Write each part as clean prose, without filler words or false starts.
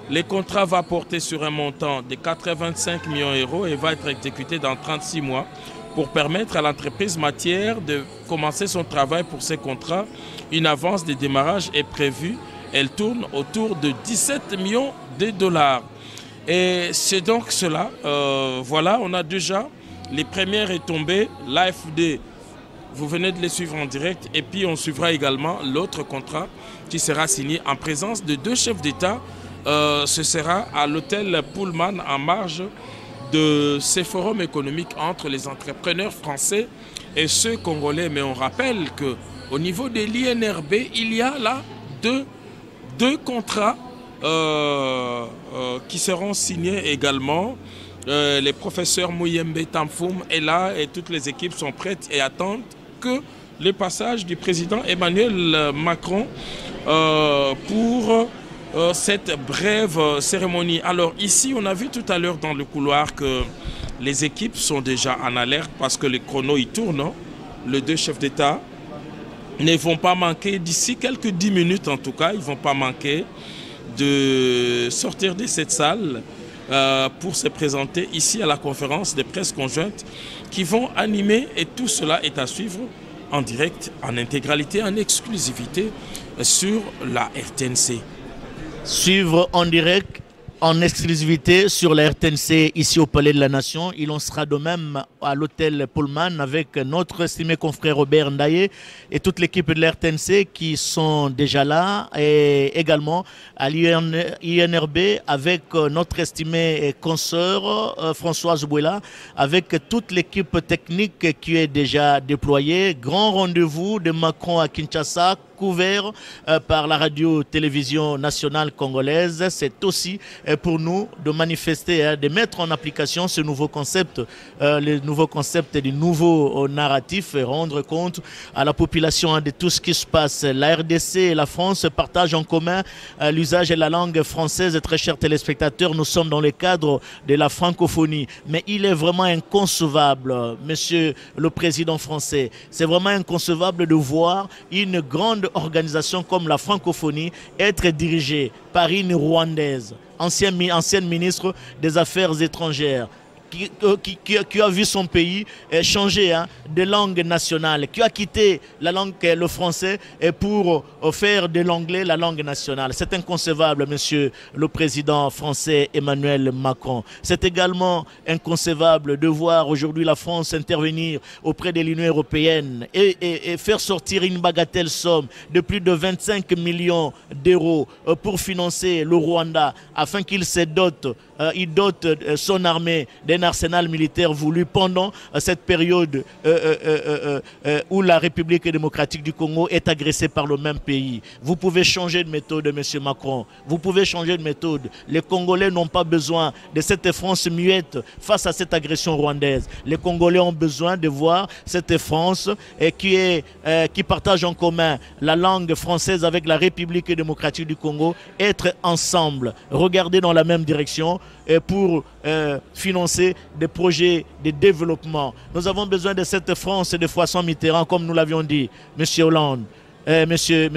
Le contrat va porter sur un montant de 85 millions d'euros et va être exécuté dans 36 mois pour permettre à l'entreprise matière de commencer son travail pour ces contrats. Une avance de démarrage est prévue. Elle tourne autour de 17 millions de dollars. Et c'est donc cela. Voilà, on a déjà les premières retombées. L'AFD, vous venez de les suivre en direct. Et puis on suivra également l'autre contrat qui sera signé en présence de 2 chefs d'État. Ce sera à l'hôtel Pullman en marge de ces forums économiques entre les entrepreneurs français et ceux congolais. Mais on rappelle qu'au niveau de l'INRB, il y a là deux contrats qui seront signés également. Les professeurs Mouyembe Tamfoum est là et toutes les équipes sont prêtes et attendent que le passage du président Emmanuel Macron pour cette brève cérémonie. Alors ici, on a vu tout à l'heure dans le couloir que les équipes sont déjà en alerte parce que les chronos y tournent. Les 2 chefs d'État ne vont pas manquer, d'ici quelques 10 minutes en tout cas, ils ne vont pas manquer de sortir de cette salle pour se présenter ici à la conférence de presse conjointe qui vont animer, et tout cela est à suivre en direct, en intégralité, en exclusivité sur la RTNC. Suivre en direct, en exclusivité sur la RTNC ici au Palais de la Nation. Il en sera de même à l'hôtel Pullman avec notre estimé confrère Robert Ndaye et toute l'équipe de la RTNC qui sont déjà là, et également à l'INRB avec notre estimé consoeur Françoise Bouela, avec toute l'équipe technique qui est déjà déployée. Grand rendez-vous de Macron à Kinshasa, couvert par la radio-télévision nationale congolaise. C'est aussi pour nous de manifester, de mettre en application ce nouveau concept, le nouveau concept du nouveau narratif, et rendre compte à la population de tout ce qui se passe. La RDC et la France partagent en commun l'usage de la langue française. Très chers téléspectateurs, nous sommes dans le cadre de la francophonie. Mais il est vraiment inconcevable, monsieur le président français, c'est vraiment inconcevable de voir une grande organisation comme la francophonie être dirigée par une Rwandaise, ancienne ministre des Affaires étrangères, qui a vu son pays changer de langue nationale, qui a quitté la langue, le français, pour faire de l'anglais la langue nationale. C'est inconcevable, monsieur le président français Emmanuel Macron. C'est également inconcevable de voir aujourd'hui la France intervenir auprès de l'Union européenne et faire sortir une bagatelle somme de plus de 25 millions d'euros pour financer le Rwanda afin qu'il se dote, il dote son armée d'un arsenal militaire voulu pendant cette période où la République démocratique du Congo est agressée par le même pays. Vous pouvez changer de méthode, monsieur Macron. Vous pouvez changer de méthode. Les Congolais n'ont pas besoin de cette France muette face à cette agression rwandaise. Les Congolais ont besoin de voir cette France qui partage en commun la langue française avec la République démocratique du Congo être ensemble, regarder dans la même direction pour financer des projets de développement. Nous avons besoin de cette France de François Mitterrand, comme nous l'avions dit, monsieur Hollande, monsieur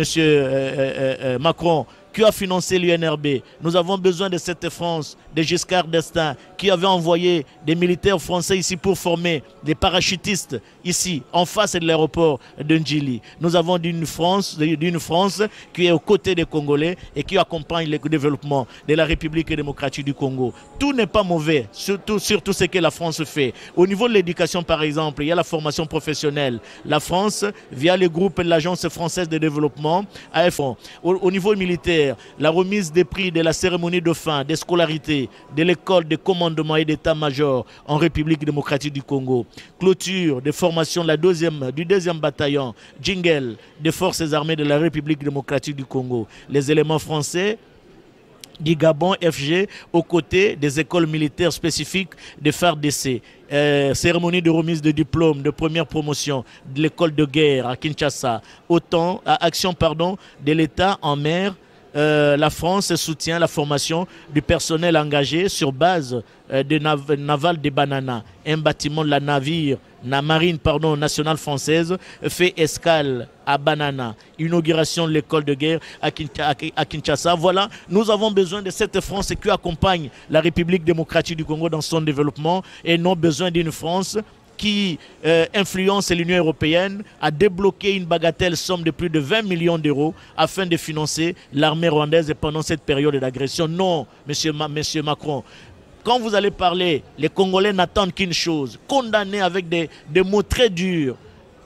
Macron, qui a financé l'UNRB. Nous avons besoin de cette France de Giscard d'Estaing, qui avait envoyé des militaires français ici pour former des parachutistes ici, en face de l'aéroport de Ndjili. Nous avons d'une France qui est aux côtés des Congolais et qui accompagne le développement de la République démocratique du Congo. Tout n'est pas mauvais, surtout ce que la France fait. Au niveau de l'éducation, par exemple, il y a la formation professionnelle. La France, via le groupe de l'Agence française de développement, AFO. Au niveau militaire, la remise des prix de la cérémonie de fin des scolarités de l'école de commandement et d'état-major en République démocratique du Congo. Clôture de formation du deuxième bataillon Djingel des forces armées de la République démocratique du Congo. Les éléments français du Gabon FG aux côtés des écoles militaires spécifiques de FARDC. Cérémonie de remise de diplôme de première promotion de l'école de guerre à Kinshasa. Action de l'État en mer la France soutient la formation du personnel engagé sur base de naval de Banana. Un bâtiment de la marine nationale française fait escale à Banana. Inauguration de l'école de guerre à Kinshasa. Voilà, nous avons besoin de cette France qui accompagne la République démocratique du Congo dans son développement et non besoin d'une France qui influence l'Union européenne à débloquer une bagatelle somme de plus de 20 millions d'euros afin de financer l'armée rwandaise pendant cette période d'agression. Non, monsieur Macron. Quand vous allez parler, les Congolais n'attendent qu'une chose, condamner avec des mots très durs,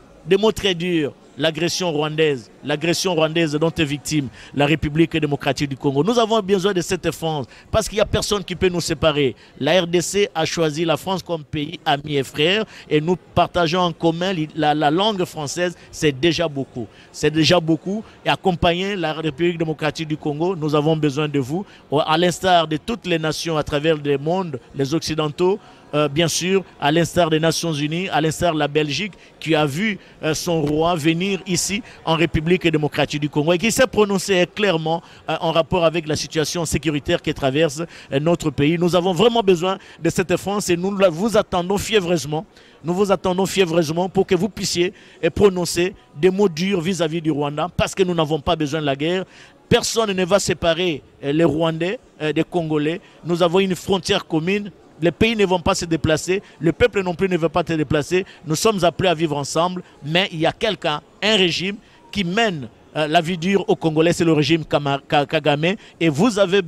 l'agression rwandaise dont est victime la République démocratique du Congo. Nous avons besoin de cette France parce qu'il n'y a personne qui peut nous séparer. La RDC a choisi la France comme pays ami et frère et nous partageons en commun la langue française. C'est déjà beaucoup. C'est déjà beaucoup. Et accompagner la République démocratique du Congo, nous avons besoin de vous. À l'instar de toutes les nations à travers le monde, les Occidentaux, bien sûr, à l'instar des Nations Unies, à l'instar de la Belgique, qui a vu son roi venir ici en République démocratique du Congo et qui s'est prononcé clairement en rapport avec la situation sécuritaire qui traverse notre pays. Nous avons vraiment besoin de cette France et nous vous attendons fiévreusement. Nous vous attendons fiévreusement pour que vous puissiez prononcer des mots durs vis-à-vis du Rwanda parce que nous n'avons pas besoin de la guerre. Personne ne va séparer les Rwandais des Congolais. Nous avons une frontière commune. Les pays ne vont pas se déplacer, le peuple non plus ne veut pas se déplacer. Nous sommes appelés à vivre ensemble, mais il y a quelqu'un, un régime qui mène la vie dure aux Congolais, c'est le régime Kagame. Et vous avez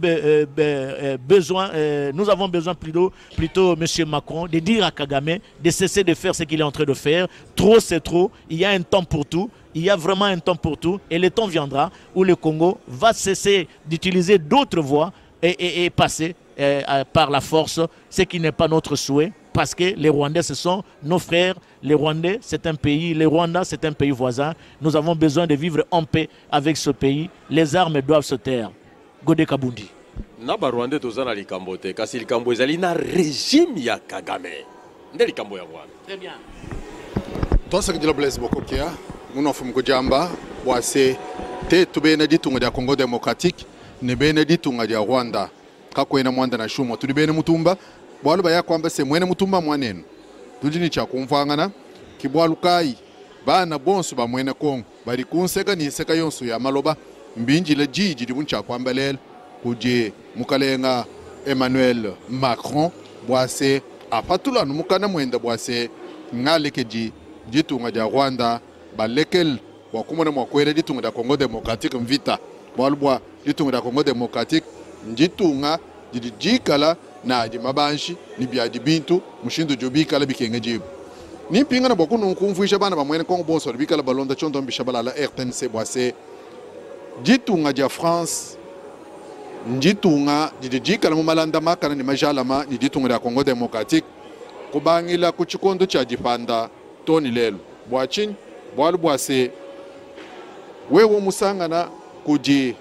besoin, nous avons besoin plutôt, M. Macron, de dire à Kagame de cesser de faire ce qu'il est en train de faire. Trop, c'est trop. Il y a un temps pour tout. Il y a vraiment un temps pour tout. Et le temps viendra où le Congo va cesser d'utiliser d'autres voies et passer par la force, ce qui n'est pas notre souhait, parce que les Rwandais, ce sont nos frères. Les Rwandais, c'est un pays, les Rwandais, c'est un pays voisin. Nous avons besoin de vivre en paix avec ce pays. Les armes doivent se taire. Godé Kabundi. Naba Rwandais tozana likambo te, kasi likambo ezali na régime ya Kagame. Nde likambo ya Rwanda. Très bien. Tosa kujila Blaise Bokokia, munofu mkujamba, wase te tubene ditunga ya Congo démocratique, ne bene ditunga ya Rwanda. Kakwena mwanda na shumo tulibene mutumba bwalu baya kwamba se mwene mutumba mwanenu tujini cha kumvangana kibwalu kai bana bonso ba mwene Kongo bari kunseka ni seka yonso ya maloba mbinji le jiji dibuncha kwamba lel kuje mukalenga Emmanuel Macron bwase apatula numukana mwenda bwase ngalekeji jitunga ja Rwanda balekel wakumona mwakwele jitunga da Congo démocratique mvita bwalu bwa jitunga da Congo démocratique njitunga jikala na mabanshi ni byaji bintu mushindo jobikala bikenga jibu ni pinga na boku nkumvuisha bana bamwene Kongo bonso bikala balonda chondo mbishabala la RTNC bwase jitunga ja France njitunga jikala mu malanda makana ni majalama ni jitunga ya Congo démocratique kubangila ku chikondo cha jipanda toni lelo bwachin bwalu bwase wewo musangana kuji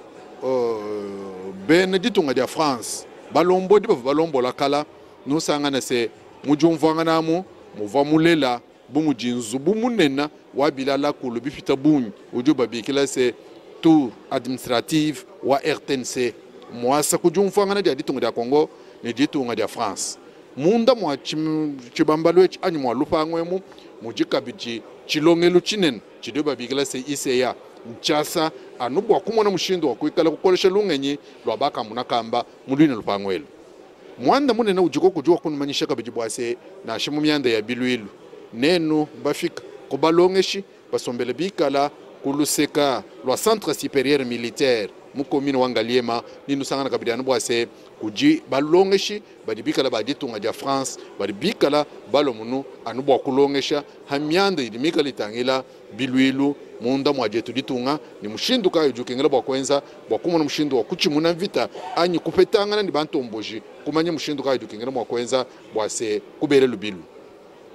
ben ditunga dia France balombo diba balombo la kala no sangana se mujumvanga namu muva mulela bumujinzu bumunena wabila la kulu bifita bunyi ujuba bikila se tour administrative wa RTNC mwasa kujumvanga na dia ditunga dia Congo ne ditunga dia France munda mwa chibambalo anyu mwa lupangwemu mujikabiji chilongelu chinen chidoba bikila se ICA Nchasa anubwa kumona mushindo wakuikala kukolesha lungenyi lwabaka munakamba mulwine lupangwelo mwanda munena ujiko kujua kunumanyisha kabijibwase na shimu myanda ya bilwilu nenu bafika kubalongeshi basombele bikala kuluseka lwa centre supérieur militaire mukomino wangaliema ninu sangana kabidana bwase kuji balongeshi badibikala baditunga ja France badibikala balomunu anubwa kulongesha hamyanda idimikala itangila bilwilu munda mwajetu ditunga ni mushindu kayo jukengela bwa kwenza bwa kumona mushindu wa kuchimuna vita anyi kupetangana ni bantu omboji kumanya mushindu kayo jukengela bwa kwenza bwa se kubere lubilu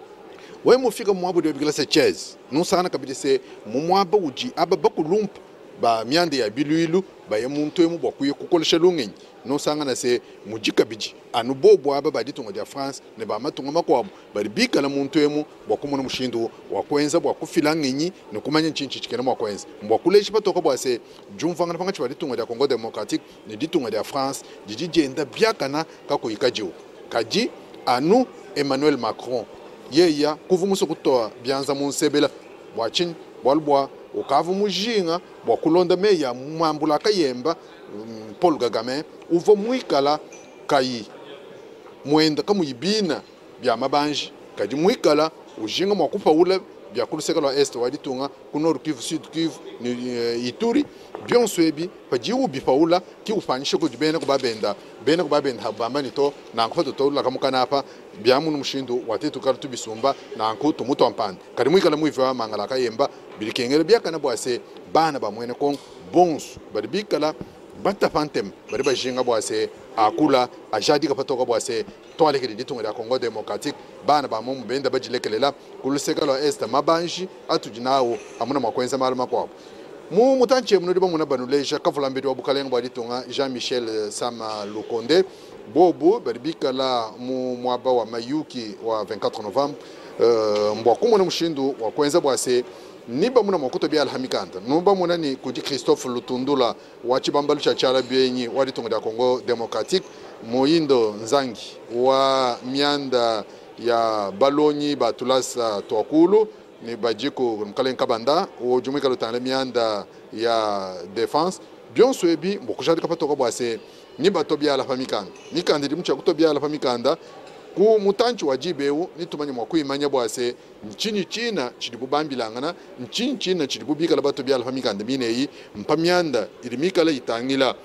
we mufika mwabu de bigala se chez nusana kabide se mumwaba uji aba bakulumpa ba miande ya biluilu ba ya muntu emu bokuye kukolesha lungenyi no sangana se mujika biji anu bobo aba ba ditunga dia France ne ba matunga makwabo bari bika na muntu emu bokumuna mushindu wakwenza bwakufila ngenyi ne kumanya nchinchi chikena mwakwenza mbwakuleshi patoko bwase jumfanga panga chwa ditunga dia Congo Democratique ne ditunga dia France jijenda byakana kakoyikajiu kaji anu Emmanuel Macron yeya kuvumuso kutoa byanza munsebela bwachin bwalbwa ukavu mujinga bwakulonda meya mwambula kayemba Paul Kagame uvo mwikala kai mwenda kamuyibina bya mabanji kadi mwikala ujinga mwakupa ula bya kuluseka lwa est wa ditunga ku Nord Kivu Sud Kivu ni Ituri byonswebi pajiu bipaula ki ufanishe ko dibene ko babenda bene ko babenda habamba nito na nkoto to la kamukana apa bya munu mushindu watetu kartu bisumba na nkoto muto ampande kadi mwikala muiva mangala kayemba bilikengere bya kana bwase bana ba mwene ko bons bari bikala bata fantem bari bajinga bwase akula ajadi ka patoka bwase toale ke ditunga ya Congo Democratique bana ba mu benda bajilekelela kuluseka lo est mabanji atujinawo amuna makwenza malama kwabo mu mutanche munodi ba muna banuleja kavulambedi wa bukalenga bwa ditunga Jean-Michel Sama Lukonde bobo bari bikala mu mwaba wa Mayuki wa 24 Novembre mbwakumuna mushindu wa kwenza bwase niba muna makuto bya alhamikanda nuba muna ni kuji Christophe Lutundula wa chibambalu cha chala byenyi wa ditunga da Congo Democratique Moindo Nzangi wa mianda ya Balonyi Batulasa Twakulu ni bajiko mkalen kabanda o jumika lutana mianda ya Défense byonswebi mbokujadi kapatoka bwase ni batobya alhamikanda ni kandidi mcha kutobya alhamikanda ku mutanchi wa jibeu nitumanye mwakuimanya bwase nchini china chidibubambilangana nchini china chidibubika labato bya alfamikanda mineyi mpamyanda ilimika la itangila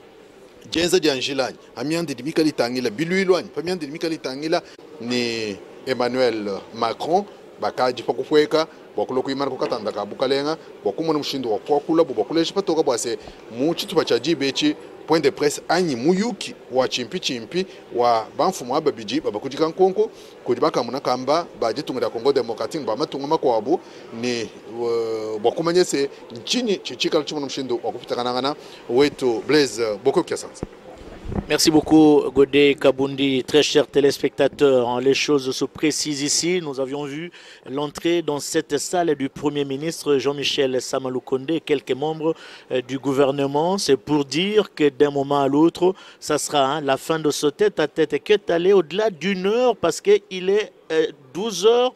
jenza janjilani amyanda ilimika la itangila biluilwani pamyanda ilimika la itangila ni Emmanuel Macron bakaji pakufweka bwakulo kuimana kukatanda ka bukalenga bwakumona mushindo wa kwakula bwakuleshi patoka bwase mu chitupa cha jibechi point de presse anyi muyuki wa chimpi wa banfumu ababiji babakujika nkonko kudibaka munakamba bajitunga Congo Democratique ba matunga makwabu ni bakumanyese nchini chichika chimono mshindo wakupitakana wetu Blaise Boko Kiasanza. Merci beaucoup Godé Kabundi, très chers téléspectateurs. Les choses se précisent ici. Nous avions vu l'entrée dans cette salle du Premier ministre Jean-Michel Sama Lukonde et quelques membres du gouvernement. C'est pour dire que d'un moment à l'autre, ça sera la fin de ce tête-à-tête qui est allé au-delà d'une heure parce qu'il est 12h.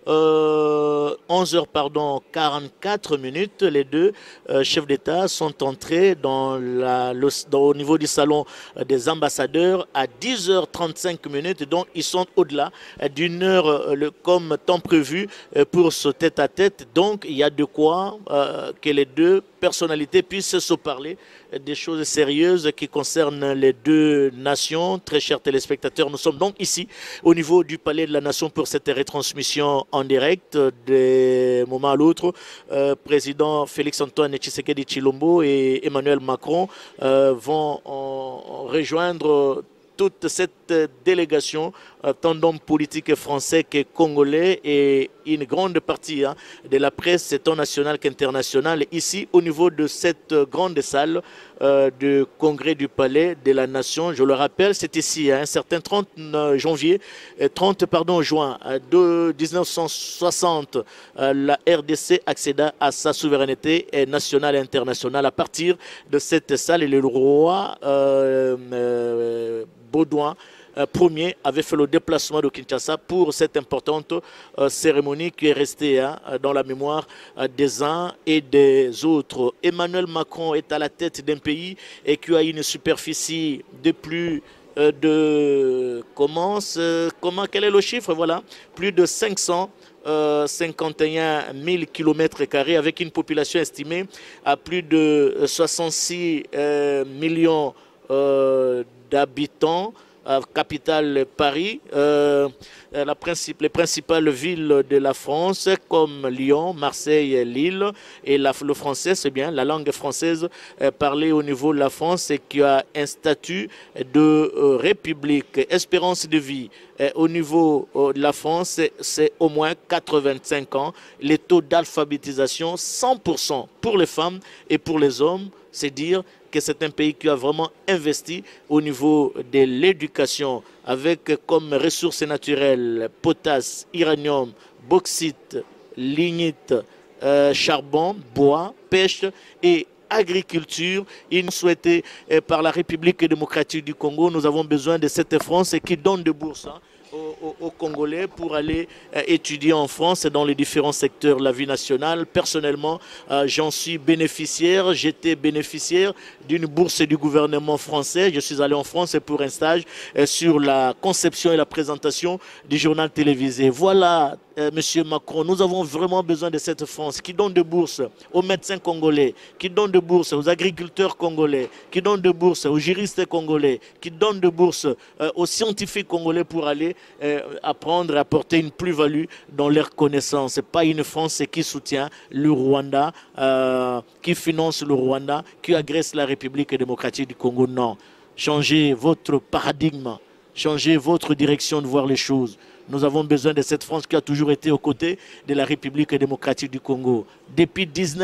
11h, pardon, 44 minutes. Les deux chefs d'État sont entrés au niveau du salon des ambassadeurs à 10h35 minutes. Donc, ils sont au-delà d'une heure comme temps prévu pour ce tête-à-tête. Donc, il y a de quoi que les deux personnalités puissent se parler des choses sérieuses qui concernent les deux nations. Très chers téléspectateurs, nous sommes donc ici au niveau du Palais de la Nation pour cette retransmission en direct de moment à l'autre. Président Félix-Antoine Tshisekedi Tshilombo et Emmanuel Macron vont rejoindre toute cette délégation, tant d'hommes politiques français que congolais et une grande partie de la presse, tant nationale qu'internationale, ici au niveau de cette grande salle du congrès du Palais de la Nation. Je le rappelle, c'est ici, un certain 30 juin de 1960, la RDC accéda à sa souveraineté nationale et internationale. À partir de cette salle, le roi Baudouin Premier avait fait le déplacement de Kinshasa pour cette importante cérémonie qui est restée dans la mémoire des uns et des autres. Emmanuel Macron est à la tête d'un pays et qui a une superficie de plus de... quel est le chiffre? Voilà, plus de 551 000 km² avec une population estimée à plus de 66 millions d'habitants. capitale Paris, les principales villes de la France comme Lyon, Marseille, Lille. Et le français, c'est bien, la langue française parlée au niveau de la France et qui a un statut de république. Espérance de vie au niveau de la France, c'est au moins 85 ans. Les taux d'alphabétisation, 100% pour les femmes et pour les hommes. C'est dire que c'est un pays qui a vraiment investi au niveau de l'éducation avec comme ressources naturelles potasse, uranium, bauxite, lignite, charbon, bois, pêche et agriculture. Ils nous souhaitaient par la République démocratique du Congo, nous avons besoin de cette France qui donne de bourses aux Congolais pour aller étudier en France dans les différents secteurs de la vie nationale. Personnellement, j'en suis bénéficiaire. J'étais bénéficiaire d'une bourse du gouvernement français. Je suis allé en France pour un stage sur la conception et la présentation du journal télévisé. Voilà, Monsieur Macron, nous avons vraiment besoin de cette France qui donne de bourses aux médecins congolais, qui donne de bourses aux agriculteurs congolais, qui donne de bourses aux juristes congolais, qui donne de bourses aux scientifiques congolais pour aller apprendre et apporter une plus-value dans leurs connaissances. Ce n'est pas une France qui soutient le Rwanda, qui finance le Rwanda, qui agresse la République démocratique du Congo. Non. Changez votre paradigme, changez votre direction de voir les choses. Nous avons besoin de cette France qui a toujours été aux côtés de la République démocratique du Congo. Depuis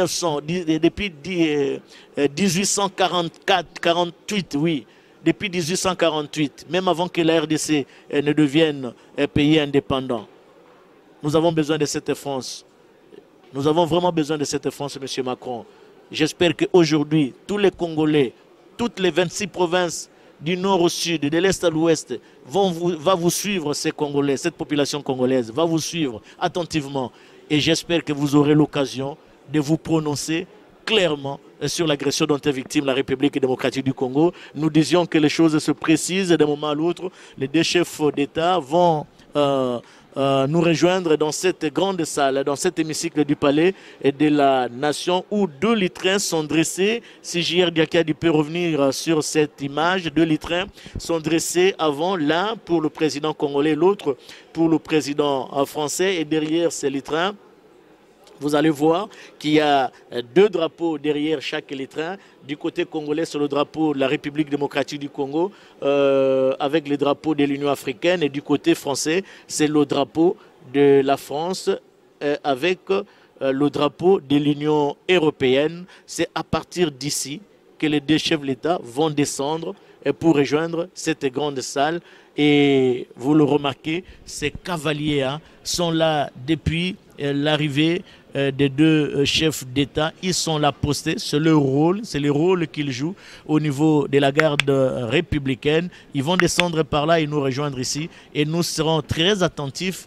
1844-48, oui. Depuis 1848, même avant que la RDC ne devienne un pays indépendant. Nous avons besoin de cette France. Nous avons vraiment besoin de cette France, M. Macron. J'espère qu'aujourd'hui, tous les Congolais, toutes les 26 provinces du nord au sud, de l'est à l'ouest, va vous suivre, ces Congolais, cette population congolaise, va vous suivre attentivement. Et j'espère que vous aurez l'occasion de vous prononcer clairement sur l'agression dont est victime la République démocratique du Congo. Nous disions que les choses se précisent d'un moment à l'autre. Les deux chefs d'État vont nous rejoindre dans cette grande salle, dans cet hémicycle du palais de la nation où 2 litrins sont dressés. Si J.R. Diakadi peut revenir sur cette image, 2 litrins sont dressés avant, l'un pour le président congolais, l'autre pour le président français. Et derrière ces litrins, vous allez voir qu'il y a 2 drapeaux derrière chaque litrin. Du côté congolais, c'est le drapeau de la République démocratique du Congo avec les drapeaux de l'Union africaine. Et du côté français, c'est le drapeau de la France avec le drapeau de l'Union européenne. C'est à partir d'ici que les 2 chefs de l'État vont descendre pour rejoindre cette grande salle. Et vous le remarquez, ces cavaliers sont là depuis l'arrivée des 2 chefs d'État. Ils sont là postés, c'est leur rôle, c'est le rôle qu'ils jouent au niveau de la garde républicaine. Ils vont descendre par là et nous rejoindre ici. Et nous serons très attentifs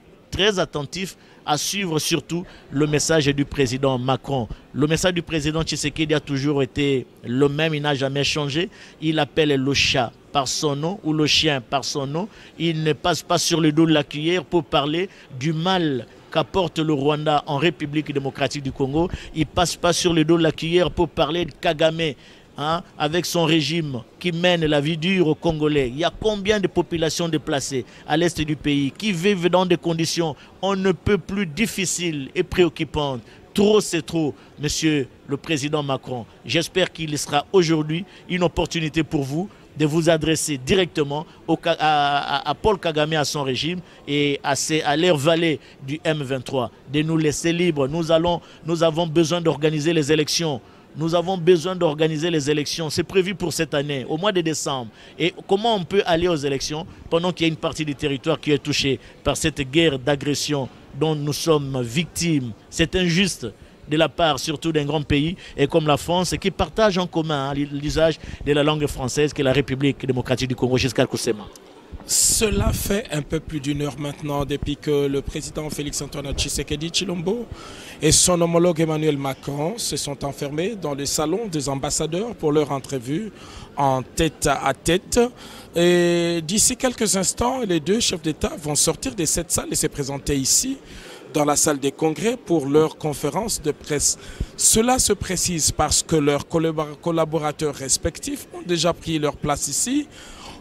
à suivre surtout le message du président Macron. Le message du président Tshisekedi a toujours été le même, il n'a jamais changé. Il appelle le chat par son nom ou le chien par son nom. Il ne passe pas sur le dos de la cuillère pour parler du mal qu'apporte le Rwanda en République démocratique du Congo. Il ne passe pas sur le dos de la cuillère pour parler de Kagame, avec son régime qui mène la vie dure aux Congolais. Il y a combien de populations déplacées à l'est du pays qui vivent dans des conditions on ne peut plus difficiles et préoccupantes. Trop, c'est trop, monsieur le président Macron. J'espère qu'il sera aujourd'hui une opportunité pour vous de vous adresser directement à Paul Kagame, à son régime et à leur valet du M23, de nous laisser libres. Nous avons besoin d'organiser les élections. Nous avons besoin d'organiser les élections. C'est prévu pour cette année, au mois de décembre. Et comment on peut aller aux élections pendant qu'il y a une partie du territoire qui est touchée par cette guerre d'agression dont nous sommes victimes? C'est injuste de la part surtout d'un grand pays et comme la France qui partage en commun l'usage de la langue française que la République démocratique du Congo jusqu'à Kousema. Cela fait un peu plus d'1 heure maintenant depuis que le président Félix-Antoine Tshisekedi Tshilombo et son homologue Emmanuel Macron se sont enfermés dans le salon des ambassadeurs pour leur entrevue en tête à tête. Et d'ici quelques instants, les 2 chefs d'État vont sortir de cette salle et se présenter ici dans la salle des congrès pour leur conférence de presse. Cela se précise parce que leurs collaborateurs respectifs ont déjà pris leur place ici.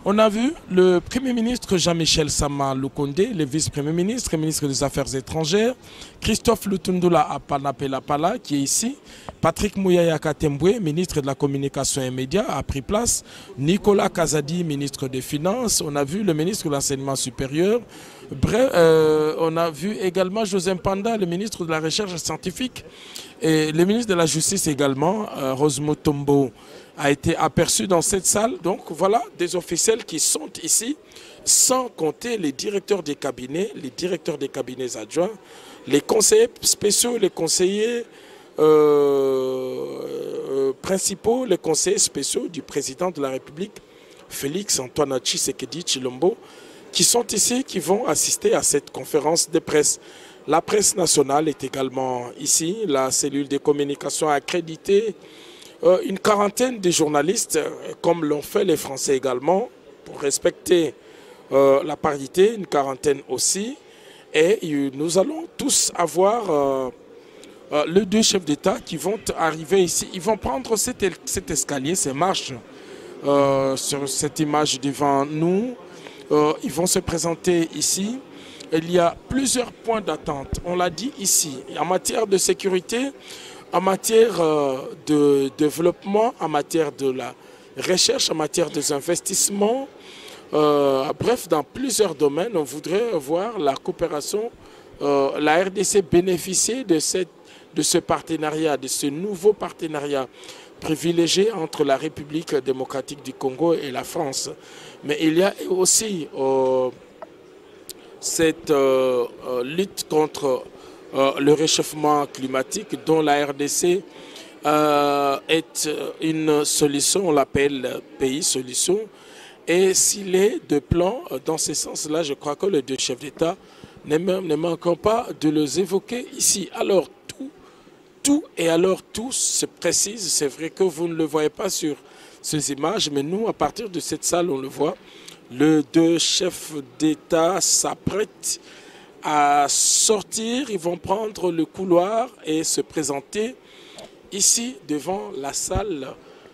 On a vu le Premier ministre Jean-Michel Sama Lukonde, le vice-premier ministre et ministre des Affaires étrangères, Christophe Lutundula Apanapelapala qui est ici, Patrick Mouyaya Katembwe, ministre de la Communication et Médias, a pris place, Nicolas Kazadi, ministre des Finances, on a vu le ministre de l'Enseignement supérieur, bref, on a vu également José Mpanda, le ministre de la Recherche scientifique, et le ministre de la Justice également, Rosmo Tombo, a été aperçu dans cette salle. Donc voilà des officiels qui sont ici, sans compter les directeurs des cabinets adjoints, les conseillers spéciaux, les conseillers principaux, les conseillers spéciaux du président de la République, Félix Antoine Tshisekedi Tshilombo, qui sont ici, qui vont assister à cette conférence de presse. La presse nationale est également ici, la cellule de communication accréditée, une quarantaine de journalistes, comme l'ont fait les Français également, pour respecter la parité, une quarantaine aussi. Et nous allons tous avoir les deux chefs d'État qui vont arriver ici. Ils vont prendre cet escalier, ces marches, sur cette image devant nous. Ils vont se présenter ici. Il y a plusieurs points d'attente. On l'a dit ici, en matière de sécurité, en matière de développement, en matière de la recherche, en matière des investissements, bref, dans plusieurs domaines, on voudrait voir la coopération, la RDC bénéficier de ce partenariat, de ce nouveau partenariat privilégié entre la République démocratique du Congo et la France. Mais il y a aussi cette lutte contre le réchauffement climatique dont la RDC est une solution, on l'appelle pays solution. Et s'il est de plan dans ce sens-là, je crois que les deux chefs d'État ne manqueront pas de les évoquer ici. Alors tout se précise, c'est vrai que vous ne le voyez pas sur ces images, mais nous, à partir de cette salle, on le voit. Les deux chefs d'État s'apprêtent à sortir, ils vont prendre le couloir et se présenter ici devant la salle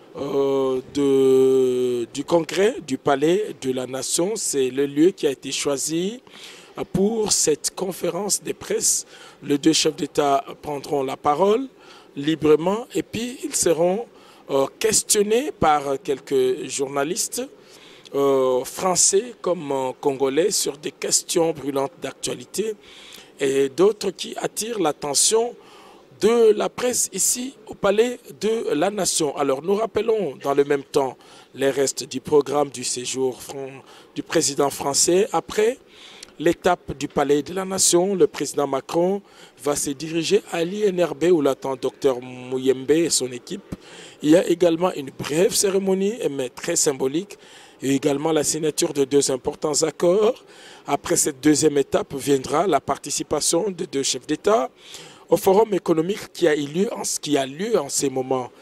du congrès du Palais de la Nation. C'est le lieu qui a été choisi pour cette conférence de presse. Les deux chefs d'État prendront la parole librement et puis ils seront questionnés par quelques journalistes français comme congolais sur des questions brûlantes d'actualité et d'autres qui attirent l'attention de la presse ici au Palais de la Nation. Alors nous rappelons dans le même temps les restes du programme du séjour du président français. Après l'étape du Palais de la Nation, le président Macron va se diriger à l'INRB où l'attend Dr Mouyembe et son équipe. Il y a également une brève cérémonie, mais très symbolique, et également la signature de deux importants accords. Après cette deuxième étape viendra la participation de deux chefs d'État au forum économique qui a lieu en ces moments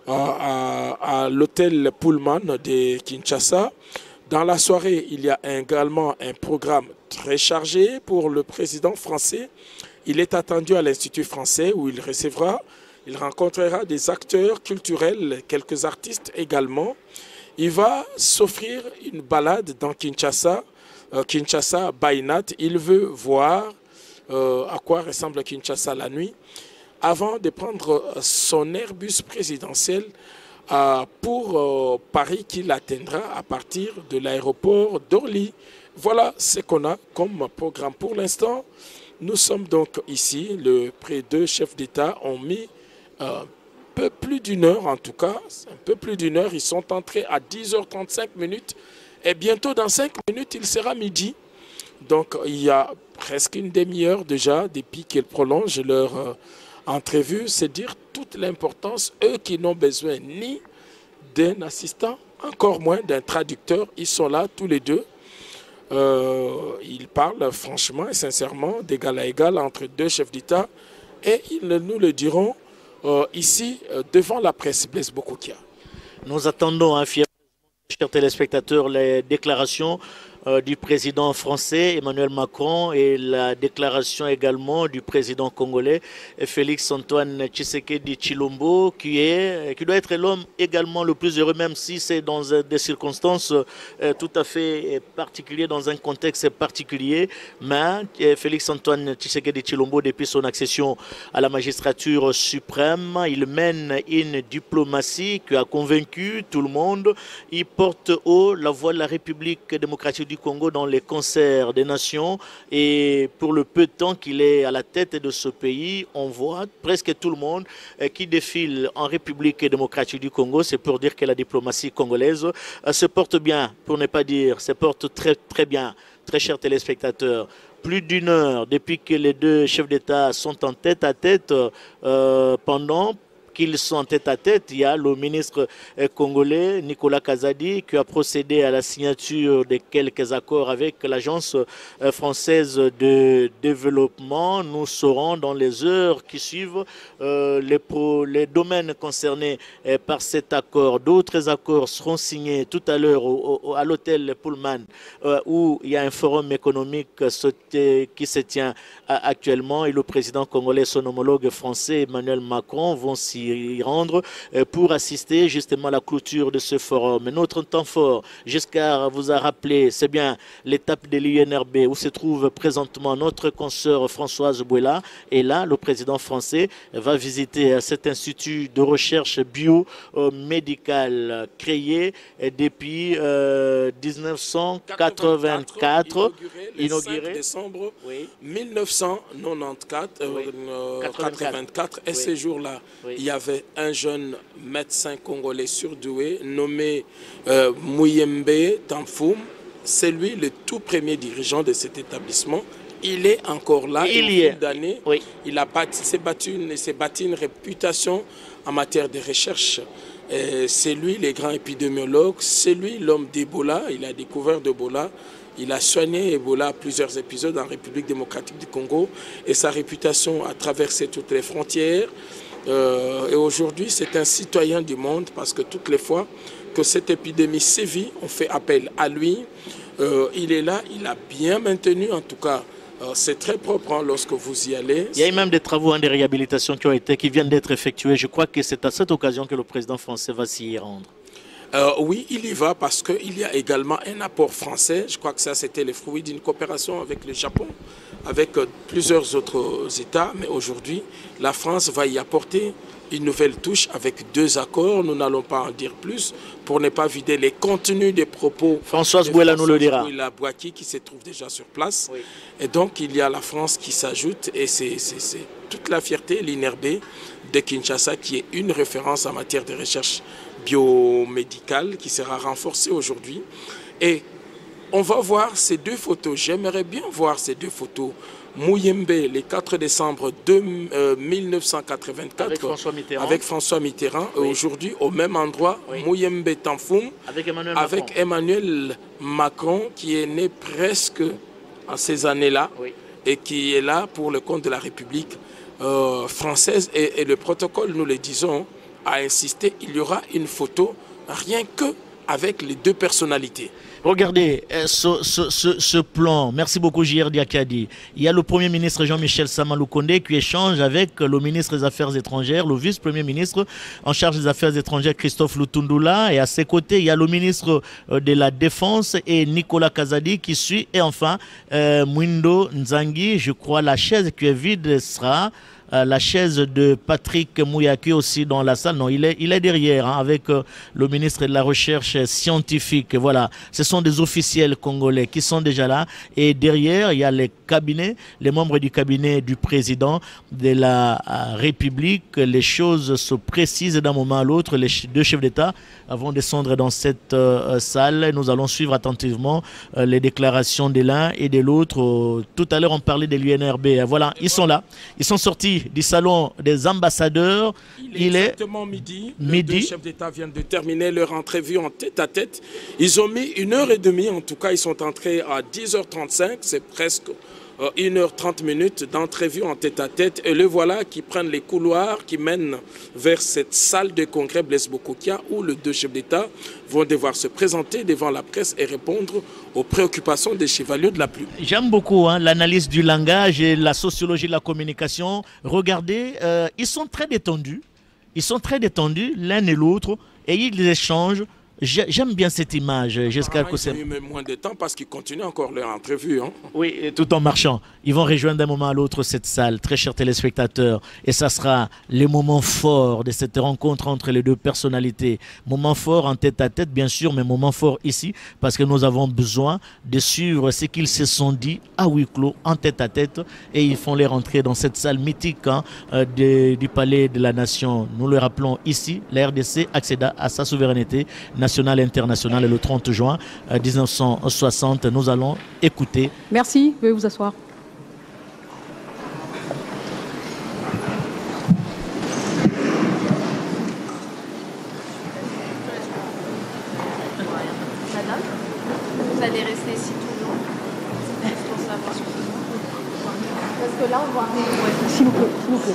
à l'hôtel Pullman de Kinshasa. Dans la soirée, il y a également un programme très chargé pour le président français. Il est attendu à l'Institut français où il rencontrera des acteurs culturels, quelques artistes également. Il va s'offrir une balade dans Kinshasa, Kinshasa by night. Il veut voir à quoi ressemble Kinshasa la nuit avant de prendre son Airbus présidentiel pour Paris qu'il atteindra à partir de l'aéroport d'Orly. Voilà ce qu'on a comme programme pour l'instant. Nous sommes donc ici, les deux chefs d'État ont mis un peu plus d'une heure en tout cas, un peu plus d'une heure. Ils sont entrés à 10h35 et bientôt dans 5 minutes, il sera midi. Donc il y a presque une demi-heure déjà depuis qu'ils prolongent leur entrevue. C'est dire toute l'importance, eux qui n'ont besoin ni d'un assistant, encore moins d'un traducteur. Ils sont là tous les deux. Ils parlent franchement et sincèrement d'égal à égal entre deux chefs d'État et ils nous le diront ici devant la presse. Blaise Bokokia. Nous attendons, chers téléspectateurs, les déclarations du président français Emmanuel Macron et la déclaration également du président congolais Félix Antoine Tshisekedi Tshilombo, qui doit être l'homme également le plus heureux, même si c'est dans des circonstances tout à fait particulières, dans un contexte particulier. Mais Félix Antoine Tshisekedi Tshilombo, depuis son accession à la magistrature suprême, il mène une diplomatie qui a convaincu tout le monde. Il porte haut la voix de la République démocratique du Congo dans les concerts des nations, et pour le peu de temps qu'il est à la tête de ce pays, on voit presque tout le monde qui défile en République démocratique du Congo. C'est pour dire que la diplomatie congolaise se porte bien, pour ne pas dire se porte très très bien. Très chers téléspectateurs, plus d'une heure depuis que les deux chefs d'État sont en tête à tête. Pendant qu'ils sont en tête à tête, il y a le ministre congolais Nicolas Kazadi qui a procédé à la signature de quelques accords avec l'Agence française de développement. Nous saurons dans les heures qui suivent les domaines concernés par cet accord. D'autres accords seront signés tout à l'heure à l'hôtel Pullman où il y a un forum économique qui se tient actuellement, et le président congolais, son homologue français Emmanuel Macron vont s'y rendre pour assister justement à la clôture de ce forum. Mais notre temps fort, Giscard vous a rappelé, c'est bien l'étape de l'UNRB où se trouve présentement notre consoeur Françoise Bouela. Et là, le président français va visiter cet institut de recherche biomédicale créé depuis 1984, inauguré le 5 décembre 1984. Et ce jour-là, il y avait un jeune médecin congolais surdoué nommé Mouyembe Tamfoum. C'est lui le tout premier dirigeant de cet établissement. Il est encore là. Il s'est bâti une réputation en matière de recherche. C'est lui le grand épidémiologue, c'est lui l'homme d'Ebola. Il a découvert d'Ebola. Il a soigné Ebola à plusieurs épisodes en République démocratique du Congo, et sa réputation a traversé toutes les frontières. Et aujourd'hui, c'est un citoyen du monde, parce que toutes les fois que cette épidémie sévit, on fait appel à lui. Il est là, il a bien maintenu, en tout cas, c'est très propre hein, lorsque vous y allez. Il y a même des travaux de réhabilitation qui viennent d'être effectués. Je crois que c'est à cette occasion que le président français va s'y rendre. Oui, il y va parce qu'il y a également un apport français. Je crois que ça, c'était le fruit d'une coopération avec le Japon, avec plusieurs autres États. Mais aujourd'hui, la France va y apporter une nouvelle touche avec 2 accords. Nous n'allons pas en dire plus pour ne pas vider les contenus des propos. Françoise Bouela nous le dira. Bouela Bouaki qui se trouve déjà sur place. Oui. Et donc, il y a la France qui s'ajoute, et c'est toute la fierté, l'INRB de Kinshasa, qui est une référence en matière de recherche biomédicale, qui sera renforcée aujourd'hui. Et on va voir ces 2 photos. J'aimerais bien voir ces 2 photos. Mouyembe, le 4 décembre 1984, avec François Mitterrand. Oui. Aujourd'hui, au même endroit, oui. Mouyembe Tamfoum, avec Emmanuel Macron, qui est né presque à ces années-là, oui. Et qui est là pour le compte de la République française. Et le protocole, nous le disons, a insisté, il y aura une photo, rien que avec les 2 personnalités. Regardez ce plan. Merci beaucoup, J.R. Diakadi. Il y a le Premier ministre Jean-Michel Samaloukonde qui échange avec le ministre des Affaires étrangères, le vice-premier ministre en charge des Affaires étrangères, Christophe Lutundula. Et à ses côtés, il y a le ministre de la Défense et Nicolas Kazadi qui suit. Et enfin, Mwindo Nzangi, je crois la chaise qui est vide sera la chaise de Patrick Mouyaki aussi dans la salle. Non, il est derrière hein, avec le ministre de la Recherche scientifique. Voilà, ce sont des officiels congolais qui sont déjà là. Et derrière, il y a les cabinets, les membres du cabinet du président de la République. Les choses se précisent d'un moment à l'autre. Les 2 chefs d'État vont descendre dans cette salle. Nous allons suivre attentivement les déclarations de l'un et de l'autre. Tout à l'heure, on parlait de l'UNRB. Voilà, ils sont là. Ils sont sortis du salon des ambassadeurs. Il est exactement midi. Les 2 chefs d'État viennent de terminer leur entrevue en tête-à-tête. Ils ont mis 1h30, en tout cas ils sont entrés à 10h35, c'est presque 1h30 d'entrevue en tête-à-tête. Et le voilà qui prennent les couloirs qui mènent vers cette salle de congrès Blaise Bokokia où les deux chefs d'État vont devoir se présenter devant la presse et répondre aux préoccupations des chevaliers de la plume. J'aime beaucoup l'analyse du langage et la sociologie de la communication. Regardez, ils sont très détendus. Ils sont très détendus l'un et l'autre et ils échangent. J'aime bien cette image. J'espère que c'est... Ils ont eu même moins de temps parce qu'ils continuent encore leur entrevue. Hein. Oui, et tout en marchant. Ils vont rejoindre d'un moment à l'autre cette salle, très chers téléspectateurs. Et ça sera le moment fort de cette rencontre entre les deux personnalités. Moment fort en tête-à-tête, bien sûr, mais moment fort ici, parce que nous avons besoin de suivre ce qu'ils se sont dit à huis clos, en tête-à-tête. Et ils font les rentrer dans cette salle mythique du Palais de la Nation. Nous le rappelons ici, la RDC accéda à sa souveraineté nationale et internationale le 30 juin 1960. Nous allons écouter. Merci, veuillez vous asseoir. Madame, vous allez rester ici tout le long. Juste pour savoir ce que parce que là, on va arriver. S'il vous plaît, s'il vous plaît.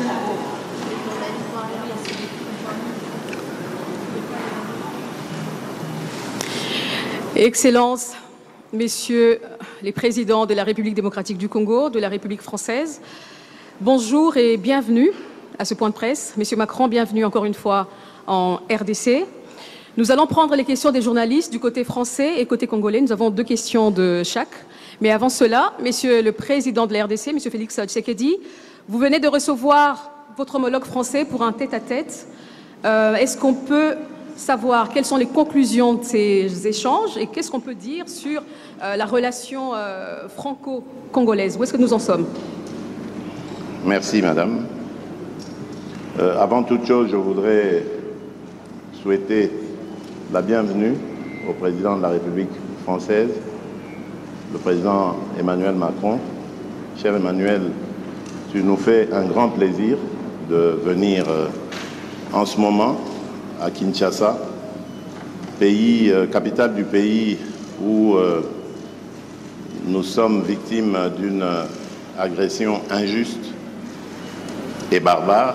Excellences, Messieurs les présidents de la République démocratique du Congo, de la République française, bonjour et bienvenue à ce point de presse. Monsieur Macron, bienvenue encore une fois en RDC. Nous allons prendre les questions des journalistes du côté français et côté congolais. Nous avons 2 questions de chaque. Mais avant cela, Monsieur le président de la RDC, Monsieur Félix Tshisekedi, vous venez de recevoir votre homologue français pour un tête-à-tête. Est-ce qu'on peut savoir quelles sont les conclusions de ces échanges et qu'est-ce qu'on peut dire sur la relation franco-congolaise? Où est-ce que nous en sommes? Merci, madame. Avant toute chose, je voudrais souhaiter la bienvenue au président de la République française, le président Emmanuel Macron. Cher Emmanuel, tu nous fais un grand plaisir de venir en ce moment à Kinshasa, capitale du pays où nous sommes victimes d'une agression injuste et barbare.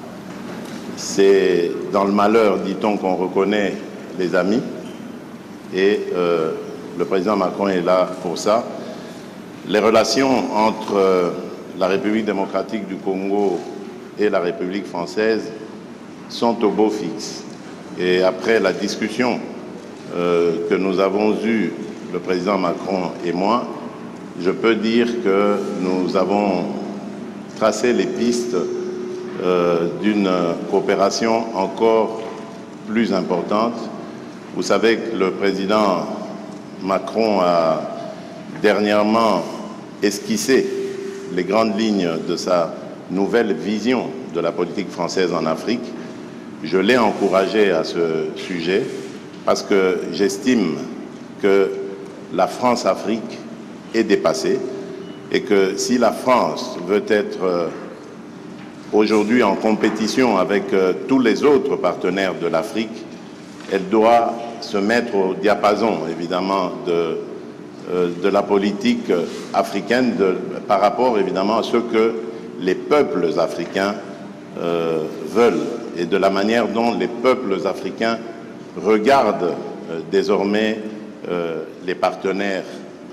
C'est dans le malheur, dit-on, qu'on reconnaît les amis et le président Macron est là pour ça. Les relations entre la République démocratique du Congo et la République française sont au beau fixe. Et après la discussion que nous avons eue, le président Macron et moi, je peux dire que nous avons tracé les pistes d'une coopération encore plus importante. Vous savez que le président Macron a dernièrement esquissé les grandes lignes de sa nouvelle vision de la politique française en Afrique. Je l'ai encouragé à ce sujet parce que j'estime que la France-Afrique est dépassée et que si la France veut être aujourd'hui en compétition avec tous les autres partenaires de l'Afrique, elle doit se mettre au diapason, évidemment, de la politique africaine par rapport, évidemment, à ce que les peuples africains veulent et de la manière dont les peuples africains regardent désormais les partenaires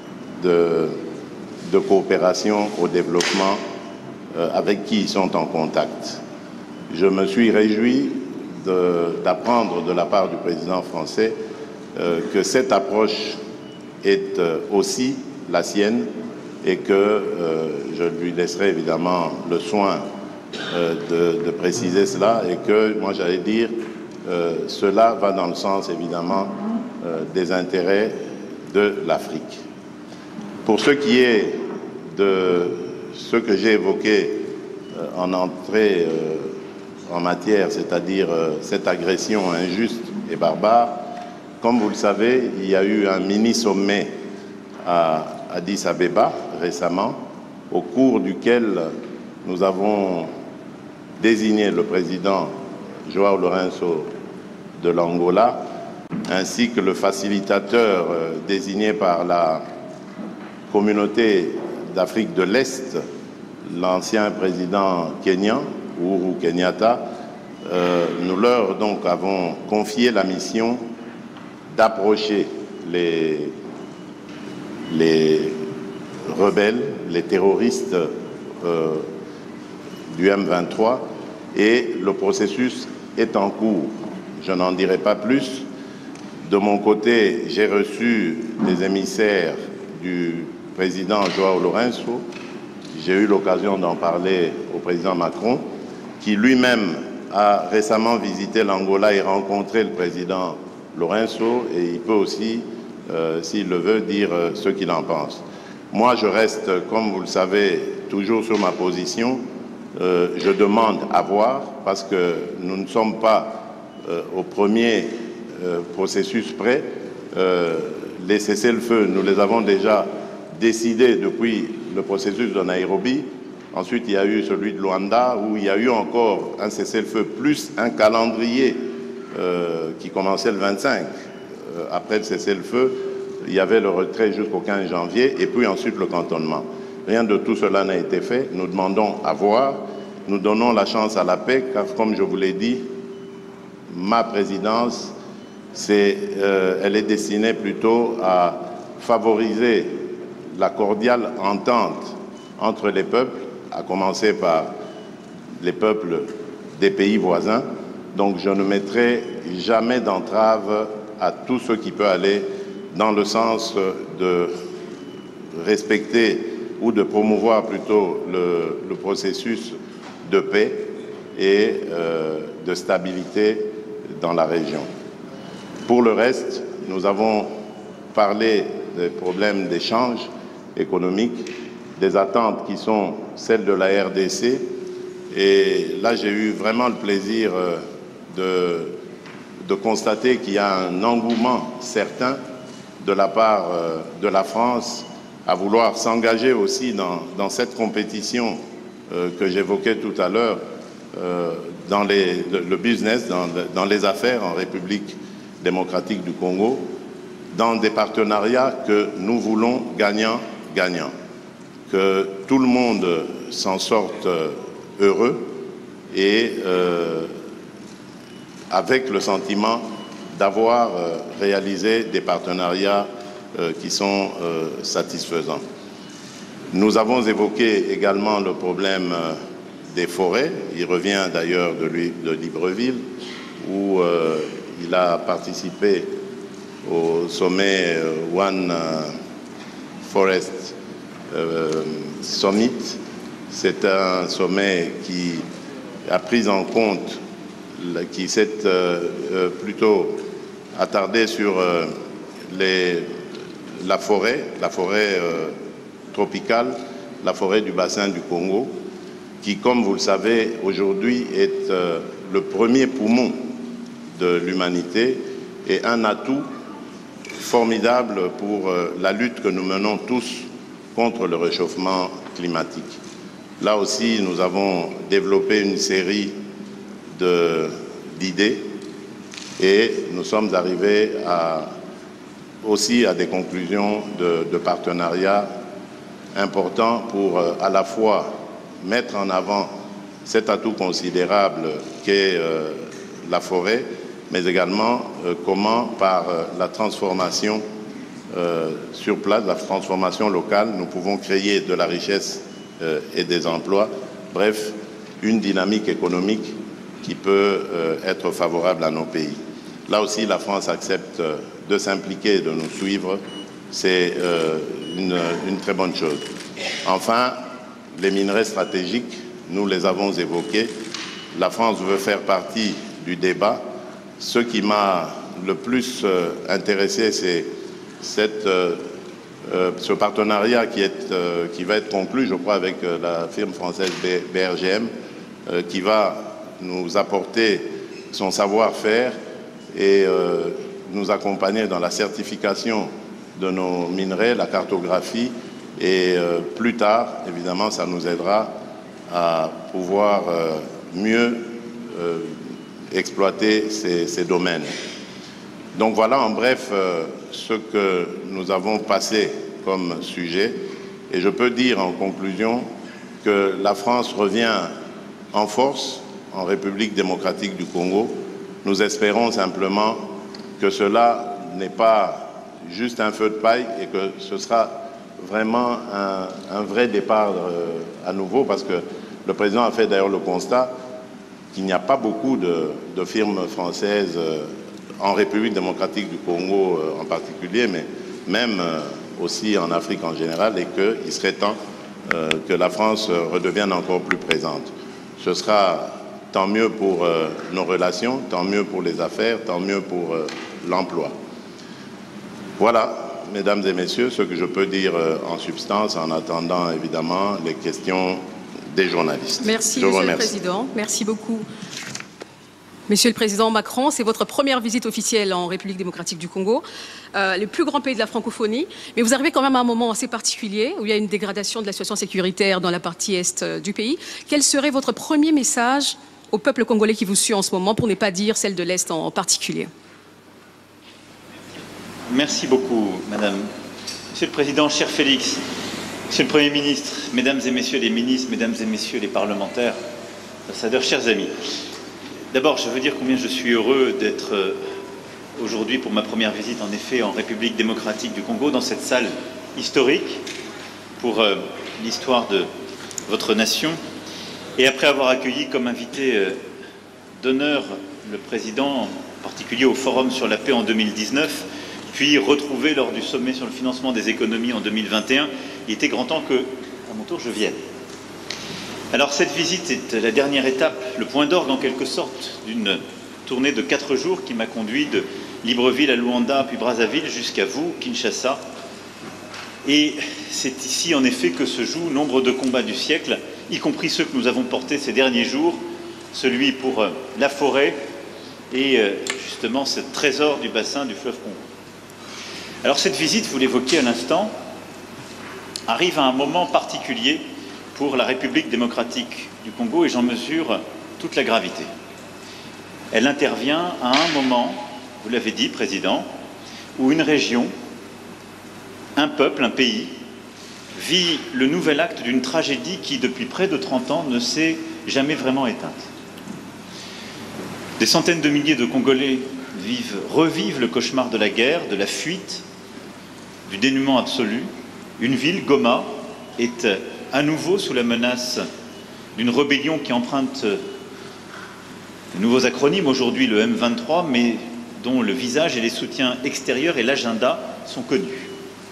de coopération au développement avec qui ils sont en contact. Je me suis réjoui d'apprendre de la part du président français que cette approche est aussi la sienne et que je lui laisserai évidemment le soin de préciser cela et que, moi j'allais dire, cela va dans le sens évidemment des intérêts de l'Afrique. Pour ce qui est de ce que j'ai évoqué en entrée en matière, c'est-à-dire cette agression injuste et barbare, comme vous le savez, il y a eu un mini-sommet à Addis Abeba récemment, au cours duquel nous avons désigné le président João Lourenço de l'Angola, ainsi que le facilitateur désigné par la communauté d'Afrique de l'Est, l'ancien président kenyan, Uhuru Kenyatta, nous leur donc avons confié la mission d'approcher les rebelles, les terroristes du M23, et le processus est en cours. Je n'en dirai pas plus. De mon côté, j'ai reçu des émissaires du président João Lourenço. J'ai eu l'occasion d'en parler au président Macron, qui lui-même a récemment visité l'Angola et rencontré le président Lourenço, et il peut aussi, s'il le veut, dire ce qu'il en pense. Moi, je reste, comme vous le savez, toujours sur ma position. Je demande à voir, parce que nous ne sommes pas au premier processus près. Les cessez-le-feu, nous les avons déjà décidés depuis le processus de Nairobi. Ensuite, il y a eu celui de Luanda, où il y a eu encore un cessez-le-feu, plus un calendrier qui commençait le 25. Après le cessez-le-feu, il y avait le retrait jusqu'au 15 janvier, et puis ensuite le cantonnement. Rien de tout cela n'a été fait. Nous demandons à voir. Nous donnons la chance à la paix, car comme je vous l'ai dit, ma présidence, elle est destinée plutôt à favoriser la cordiale entente entre les peuples, à commencer par les peuples des pays voisins. Donc je ne mettrai jamais d'entrave à tout ce qui peut aller dans le sens de respecter ou de promouvoir plutôt le processus de paix et de stabilité dans la région. Pour le reste, nous avons parlé des problèmes d'échange économique, des attentes qui sont celles de la RDC. Et là, j'ai eu vraiment le plaisir de constater qu'il y a un engouement certain de la part de la France à vouloir s'engager aussi dans cette compétition que j'évoquais tout à l'heure, dans le business, dans les affaires en République démocratique du Congo, dans des partenariats que nous voulons gagnant-gagnant, que tout le monde s'en sorte heureux et avec le sentiment d'avoir réalisé des partenariats qui sont satisfaisants. Nous avons évoqué également le problème des forêts. Il revient d'ailleurs de Libreville, où il a participé au sommet One Forest Summit. C'est un sommet qui a pris en compte, qui s'est plutôt attardé sur la forêt tropicale, la forêt du bassin du Congo, qui, comme vous le savez, aujourd'hui est le premier poumon de l'humanité et un atout formidable pour la lutte que nous menons tous contre le réchauffement climatique. Là aussi, nous avons développé une série d'idées et nous sommes arrivés aussi à des conclusions de partenariat importants pour à la fois mettre en avant cet atout considérable qu'est la forêt, mais également comment par la transformation sur place, la transformation locale, nous pouvons créer de la richesse et des emplois. Bref, une dynamique économique qui peut être favorable à nos pays. Là aussi, la France accepte de s'impliquer et de nous suivre. C'est une très bonne chose. Enfin, les minerais stratégiques, nous les avons évoqués. La France veut faire partie du débat. Ce qui m'a le plus intéressé, c'est ce partenariat qui va être conclu, je crois, avec la firme française BRGM, qui va nous apporter son savoir-faire et nous accompagner dans la certification de nos minerais, la cartographie, et plus tard, évidemment, ça nous aidera à pouvoir mieux exploiter ces domaines. Donc voilà en bref ce que nous avons passé comme sujet Et je peux dire en conclusion que la France revient en force en République démocratique du Congo. Nous espérons simplement que cela n'est pas juste un feu de paille et que ce sera vraiment un vrai départ à nouveau, parce que le président a fait d'ailleurs le constat qu'il n'y a pas beaucoup de firmes françaises en République démocratique du Congo en particulier, mais même aussi en Afrique en général, et qu'il serait temps que la France redevienne encore plus présente. Ce sera tant mieux pour nos relations, tant mieux pour les affaires, tant mieux pour l'emploi. Voilà, mesdames et messieurs, ce que je peux dire en substance, en attendant évidemment les questions des journalistes. Merci, Monsieur le Président. Merci beaucoup. Monsieur le Président Macron, c'est votre première visite officielle en République démocratique du Congo, le plus grand pays de la francophonie. Mais vous arrivez quand même à un moment assez particulier où il y a une dégradation de la situation sécuritaire dans la partie est du pays. Quel serait votre premier message au peuple congolais qui vous suit en ce moment, pour ne pas dire celle de l'Est en particulier? Merci beaucoup, Madame. Monsieur le Président, cher Félix, Monsieur le Premier ministre, Mesdames et Messieurs les ministres, Mesdames et Messieurs les parlementaires, ambassadeurs, chers amis. D'abord, je veux dire combien je suis heureux d'être aujourd'hui pour ma première visite, en effet, en République démocratique du Congo, dans cette salle historique pour l'histoire de votre nation. Et après avoir accueilli comme invité d'honneur le président, en particulier au Forum sur la paix en 2019, puis retrouvé lors du sommet sur le financement des économies en 2021, il était grand temps que, à mon tour, je vienne. Alors cette visite est la dernière étape, le point d'orgue en quelque sorte d'une tournée de 4 jours qui m'a conduit de Libreville à Luanda puis Brazzaville jusqu'à vous, Kinshasa. Et c'est ici en effet que se jouent nombre de combats du siècle, y compris ceux que nous avons portés ces derniers jours, celui pour la forêt et justement ce trésor du bassin du fleuve Congo. Alors cette visite, vous l'évoquiez à l'instant, arrive à un moment particulier pour la République démocratique du Congo, et j'en mesure toute la gravité. Elle intervient à un moment, vous l'avez dit, Président, où une région, un peuple, un pays, vit le nouvel acte d'une tragédie qui, depuis près de 30 ans, ne s'est jamais vraiment éteinte. Des centaines de milliers de Congolais revivent le cauchemar de la guerre, de la fuite, du dénuement absolu. Une ville, Goma, est à nouveau sous la menace d'une rébellion qui emprunte de nouveaux acronymes, aujourd'hui le M23, mais dont le visage et les soutiens extérieurs et l'agenda sont connus.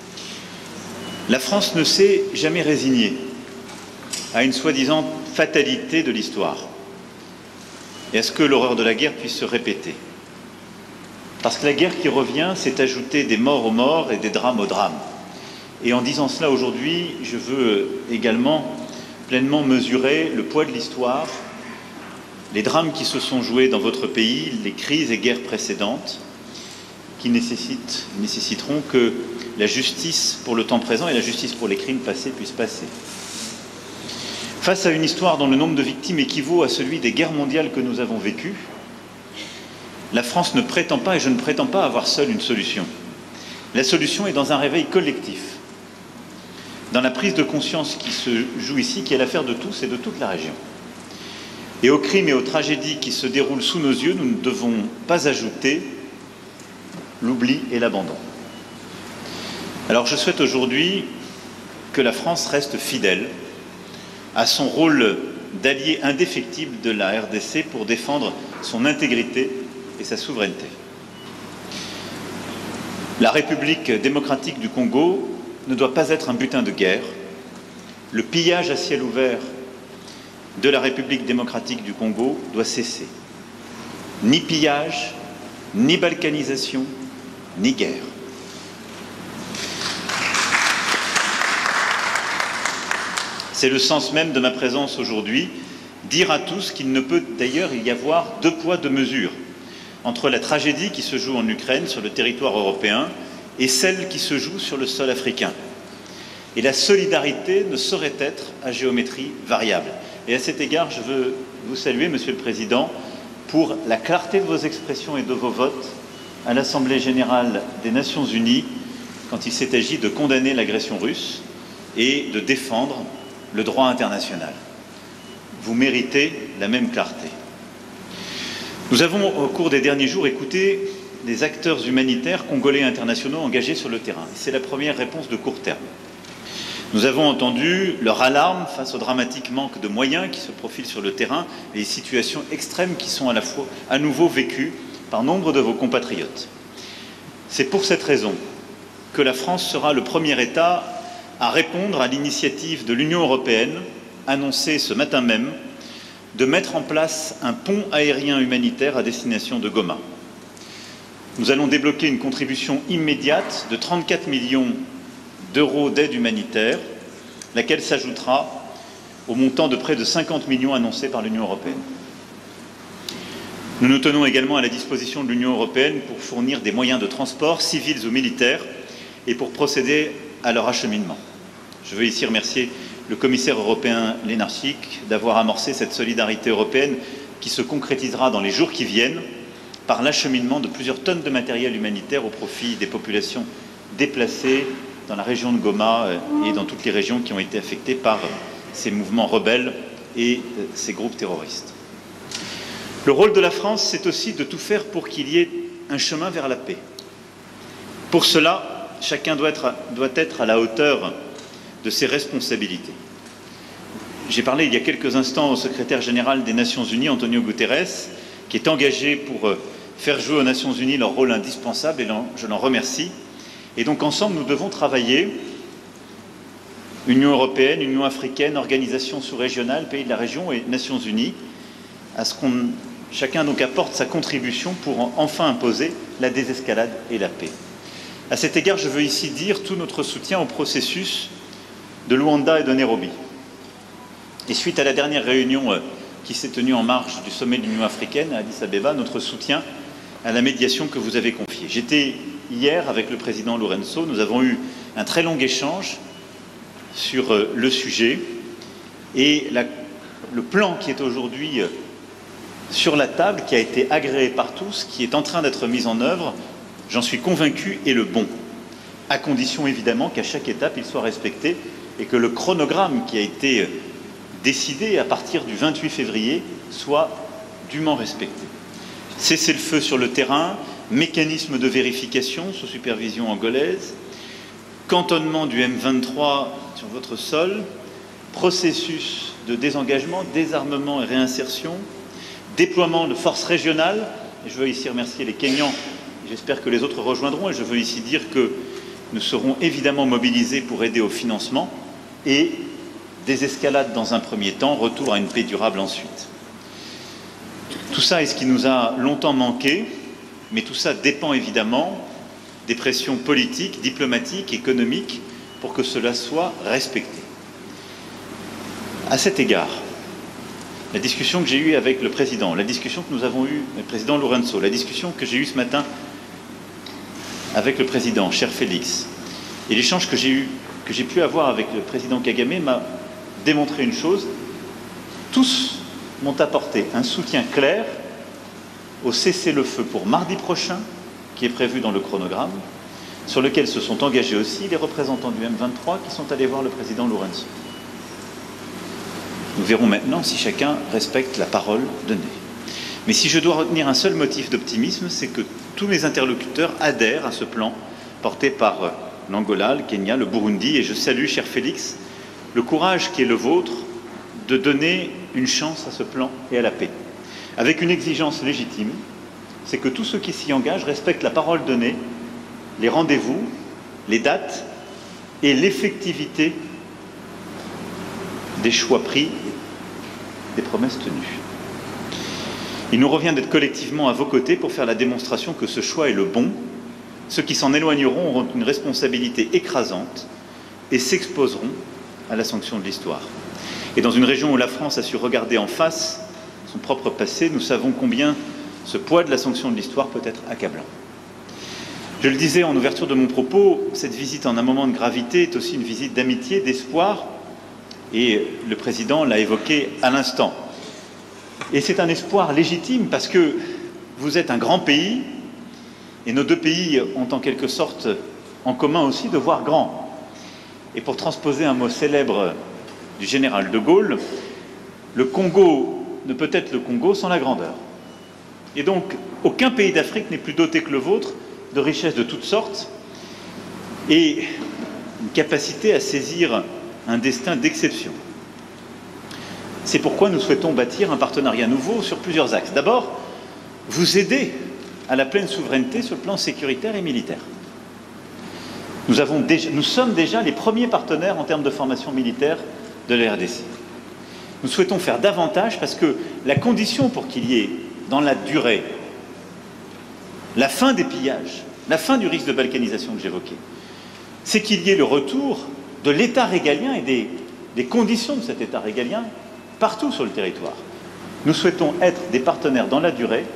La France ne s'est jamais résignée à une soi-disant fatalité de l'histoire et à ce que l'horreur de la guerre puisse se répéter. Parce que la guerre qui revient, c'est ajouter des morts aux morts et des drames aux drames. Et en disant cela aujourd'hui, je veux également pleinement mesurer le poids de l'histoire, les drames qui se sont joués dans votre pays, les crises et guerres précédentes, qui nécessiteront que la justice pour le temps présent et la justice pour les crimes passés puissent passer. Face à une histoire dont le nombre de victimes équivaut à celui des guerres mondiales que nous avons vécues, la France ne prétend pas, et je ne prétends pas avoir seule une solution. La solution est dans un réveil collectif, dans la prise de conscience qui se joue ici, qui est l'affaire de tous et de toute la région. Et aux crimes et aux tragédies qui se déroulent sous nos yeux, nous ne devons pas ajouter l'oubli et l'abandon. Alors je souhaite aujourd'hui que la France reste fidèle à son rôle d'allié indéfectible de la RDC pour défendre son intégrité et sa souveraineté. La République démocratique du Congo ne doit pas être un butin de guerre. Le pillage à ciel ouvert de la République démocratique du Congo doit cesser. Ni pillage, ni balkanisation, ni guerre. C'est le sens même de ma présence aujourd'hui, dire à tous qu'il ne peut d'ailleurs y avoir 2 poids 2 mesures entre la tragédie qui se joue en Ukraine, sur le territoire européen, et celle qui se joue sur le sol africain. Et la solidarité ne saurait être à géométrie variable. Et à cet égard, je veux vous saluer, Monsieur le Président, pour la clarté de vos expressions et de vos votes à l'Assemblée générale des Nations unies quand il s'est agi de condamner l'agression russe, et de défendre le droit international. Vous méritez la même clarté. Nous avons, au cours des derniers jours, écouté des acteurs humanitaires congolais et internationaux engagés sur le terrain. C'est la première réponse de court terme. Nous avons entendu leur alarme face au dramatique manque de moyens qui se profilent sur le terrain et les situations extrêmes qui sont à nouveau vécues par nombre de vos compatriotes. C'est pour cette raison que la France sera le premier État à répondre à l'initiative de l'Union européenne, annoncée ce matin même, de mettre en place un pont aérien humanitaire à destination de Goma. Nous allons débloquer une contribution immédiate de 34 millions d'euros d'aide humanitaire, laquelle s'ajoutera au montant de près de 50 millions annoncés par l'Union européenne. Nous nous tenons également à la disposition de l'Union européenne pour fournir des moyens de transport, civils ou militaires, et pour procéder à leur acheminement. Je veux ici remercier le commissaire européen Lenarčič d'avoir amorcé cette solidarité européenne qui se concrétisera dans les jours qui viennent par l'acheminement de plusieurs tonnes de matériel humanitaire au profit des populations déplacées dans la région de Goma et dans toutes les régions qui ont été affectées par ces mouvements rebelles et ces groupes terroristes. Le rôle de la France, c'est aussi de tout faire pour qu'il y ait un chemin vers la paix. Pour cela, chacun doit être à la hauteur de ses responsabilités. J'ai parlé il y a quelques instants au secrétaire général des Nations Unies, Antonio Guterres, qui est engagé pour faire jouer aux Nations Unies leur rôle indispensable, et je l'en remercie. Et donc ensemble, nous devons travailler, Union européenne, Union africaine, organisations sous-régionales, pays de la région et Nations Unies, à ce qu'on chacun donc apporte sa contribution pour enfin imposer la désescalade et la paix. À cet égard, je veux ici dire tout notre soutien au processus de Luanda et de Nairobi. Et suite à la dernière réunion qui s'est tenue en marge du sommet de l'Union africaine à Addis Abeba, notre soutien à la médiation que vous avez confiée. J'étais hier avec le président Lourenço, nous avons eu un très long échange sur le sujet et le plan qui est aujourd'hui sur la table, qui a été agréé par tous, qui est en train d'être mis en œuvre, j'en suis convaincu, est le bon, à condition évidemment qu'à chaque étape il soit respecté et que le chronogramme qui a été décidé à partir du 28 février soit dûment respecté. Cessez-le-feu sur le terrain, mécanisme de vérification sous supervision angolaise, cantonnement du M23 sur votre sol, processus de désengagement, désarmement et réinsertion, déploiement de forces régionales, et je veux ici remercier les Kenyans, j'espère que les autres rejoindront, et je veux ici dire que nous serons évidemment mobilisés pour aider au financement, et désescalade dans un premier temps, retour à une paix durable ensuite. Tout ça est ce qui nous a longtemps manqué, mais tout ça dépend évidemment des pressions politiques, diplomatiques, économiques, pour que cela soit respecté. À cet égard, la discussion que j'ai eue avec le président, la discussion que nous avons eue avec le président Lourenço, la discussion que j'ai eue ce matin avec le président, cher Félix, et l'échange que j'ai pu avoir avec le président Kagame m'a démontré une chose. Tous m'ont apporté un soutien clair au cessez-le-feu pour mardi prochain, qui est prévu dans le chronogramme, sur lequel se sont engagés aussi les représentants du M23 qui sont allés voir le président Lourenço. Nous verrons maintenant si chacun respecte la parole donnée. Mais si je dois retenir un seul motif d'optimisme, c'est que tous mes interlocuteurs adhèrent à ce plan porté par l'Angola, le Kenya, le Burundi, et je salue, cher Félix, le courage qui est le vôtre de donner une chance à ce plan et à la paix. Avec une exigence légitime, c'est que tous ceux qui s'y engagent respectent la parole donnée, les rendez-vous, les dates et l'effectivité des choix pris, des promesses tenues. Il nous revient d'être collectivement à vos côtés pour faire la démonstration que ce choix est le bon. Ceux qui s'en éloigneront auront une responsabilité écrasante et s'exposeront à la sanction de l'histoire. Et dans une région où la France a su regarder en face son propre passé, nous savons combien ce poids de la sanction de l'histoire peut être accablant. Je le disais en ouverture de mon propos, cette visite en un moment de gravité est aussi une visite d'amitié, d'espoir, et le président l'a évoqué à l'instant. Et c'est un espoir légitime parce que vous êtes un grand pays, et nos deux pays ont en quelque sorte en commun aussi de voir grand. Et pour transposer un mot célèbre du général de Gaulle, le Congo ne peut être le Congo sans la grandeur. Et donc, aucun pays d'Afrique n'est plus doté que le vôtre de richesses de toutes sortes et une capacité à saisir un destin d'exception. C'est pourquoi nous souhaitons bâtir un partenariat nouveau sur plusieurs axes. D'abord, vous aider à la pleine souveraineté sur le plan sécuritaire et militaire. Nous sommes déjà les premiers partenaires en termes de formation militaire de la RDC. Nous souhaitons faire davantage parce que la condition pour qu'il y ait, dans la durée, la fin des pillages, la fin du risque de balkanisation que j'évoquais, c'est qu'il y ait le retour de l'État régalien et des conditions de cet État régalien partout sur le territoire. Nous souhaitons être des partenaires dans la durée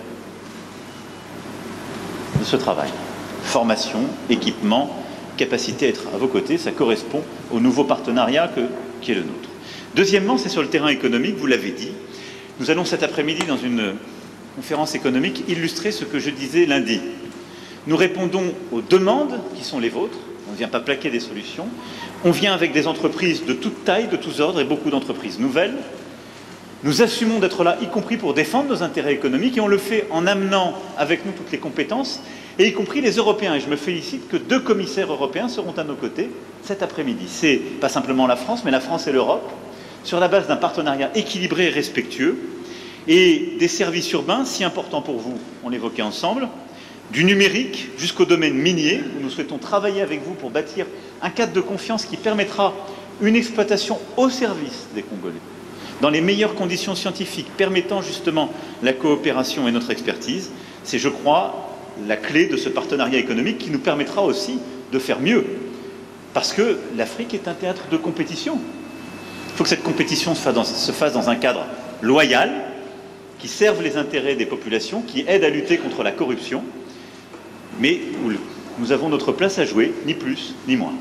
de ce travail. Formation, équipement, capacité à être à vos côtés, ça correspond au nouveau partenariat qui est le nôtre. Deuxièmement, c'est sur le terrain économique, vous l'avez dit. Nous allons cet après-midi, dans une conférence économique, illustrer ce que je disais lundi. Nous répondons aux demandes qui sont les vôtres. On ne vient pas plaquer des solutions. On vient avec des entreprises de toute taille, de tous ordres, et beaucoup d'entreprises nouvelles. Nous assumons d'être là, y compris pour défendre nos intérêts économiques, et on le fait en amenant avec nous toutes les compétences, et y compris les Européens. Et je me félicite que 2 commissaires européens seront à nos côtés cet après-midi. C'est pas simplement la France, mais la France et l'Europe, sur la base d'un partenariat équilibré et respectueux, et des services urbains si importants pour vous, on l'évoquait ensemble, du numérique jusqu'au domaine minier, où nous souhaitons travailler avec vous pour bâtir un cadre de confiance qui permettra une exploitation au service des Congolais, dans les meilleures conditions scientifiques, permettant justement la coopération et notre expertise. C'est, je crois, la clé de ce partenariat économique qui nous permettra aussi de faire mieux. Parce que l'Afrique est un théâtre de compétition. Il faut que cette compétition se fasse dans un cadre loyal, qui serve les intérêts des populations, qui aide à lutter contre la corruption, mais où nous avons notre place à jouer, ni plus ni moins.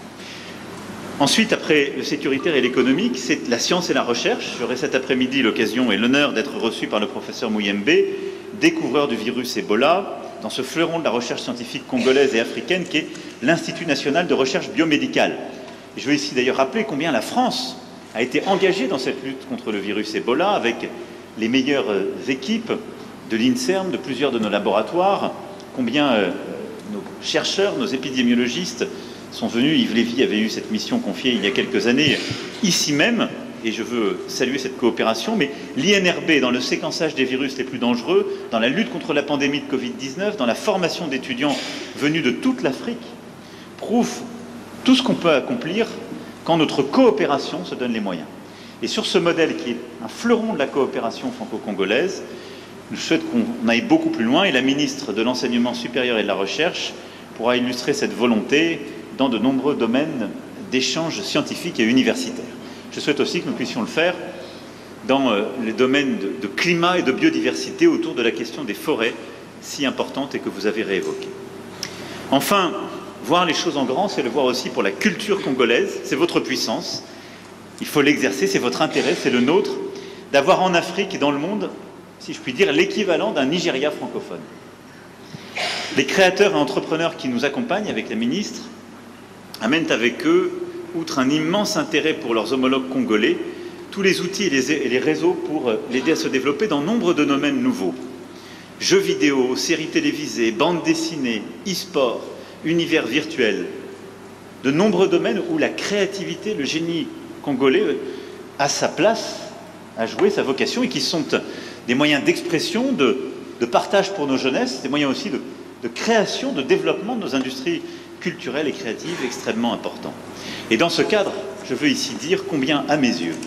Ensuite, après le sécuritaire et l'économique, c'est la science et la recherche. J'aurai cet après-midi l'occasion et l'honneur d'être reçu par le professeur Mouyembe, découvreur du virus Ebola, dans ce fleuron de la recherche scientifique congolaise et africaine qui est l'Institut national de recherche biomédicale. Et je veux ici d'ailleurs rappeler combien la France a été engagée dans cette lutte contre le virus Ebola avec les meilleures équipes de l'INSERM, de plusieurs de nos laboratoires, combien nos chercheurs, nos épidémiologistes sont venus. Yves Lévy avait eu cette mission confiée il y a quelques années, ici même, et je veux saluer cette coopération, mais l'INRB, dans le séquençage des virus les plus dangereux, dans la lutte contre la pandémie de Covid-19, dans la formation d'étudiants venus de toute l'Afrique, prouve tout ce qu'on peut accomplir quand notre coopération se donne les moyens. Et sur ce modèle qui est un fleuron de la coopération franco-congolaise, je souhaite qu'on aille beaucoup plus loin, et la ministre de l'Enseignement supérieur et de la Recherche pourra illustrer cette volonté dans de nombreux domaines d'échanges scientifiques et universitaires. Je souhaite aussi que nous puissions le faire dans les domaines de climat et de biodiversité autour de la question des forêts, si importante et que vous avez réévoquée. Enfin, voir les choses en grand, c'est le voir aussi pour la culture congolaise, c'est votre puissance. Il faut l'exercer, c'est votre intérêt, c'est le nôtre, d'avoir en Afrique et dans le monde, si je puis dire, l'équivalent d'un Nigeria francophone. Les créateurs et entrepreneurs qui nous accompagnent avec la ministre amènent avec eux, outre un immense intérêt pour leurs homologues congolais, tous les outils et les réseaux pour l'aider à se développer dans nombre de domaines nouveaux. Jeux vidéo, séries télévisées, bandes dessinées, e-sport, univers virtuel. De nombreux domaines où la créativité, le génie congolais a sa place à jouer, sa vocation, et qui sont des moyens d'expression, de partage pour nos jeunesses, des moyens aussi de création, de développement de nos industries culturelles et créatives extrêmement importants. Et dans ce cadre, je veux ici dire combien, à mes yeux,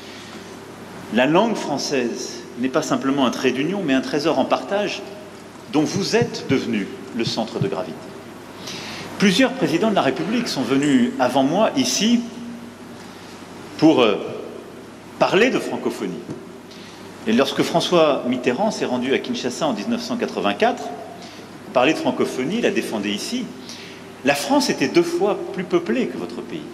la langue française n'est pas simplement un trait d'union, mais un trésor en partage dont vous êtes devenu le centre de gravité. Plusieurs présidents de la République sont venus avant moi ici pour parler de francophonie. Et lorsque François Mitterrand s'est rendu à Kinshasa en 1984, parler de francophonie, la défendait ici, la France était 2 fois plus peuplée que votre pays.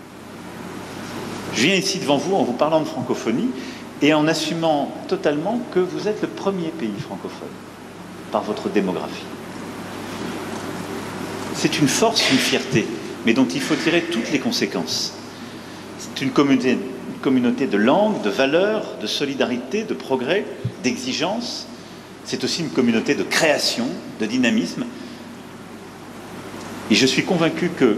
Je viens ici devant vous en vous parlant de francophonie et en assumant totalement que vous êtes le premier pays francophone par votre démographie. C'est une force, une fierté. mais dont il faut tirer toutes les conséquences. C'est une communauté de langues, de valeurs, de solidarité, de progrès, d'exigence. C'est aussi une communauté de création, de dynamisme. Et je suis convaincu que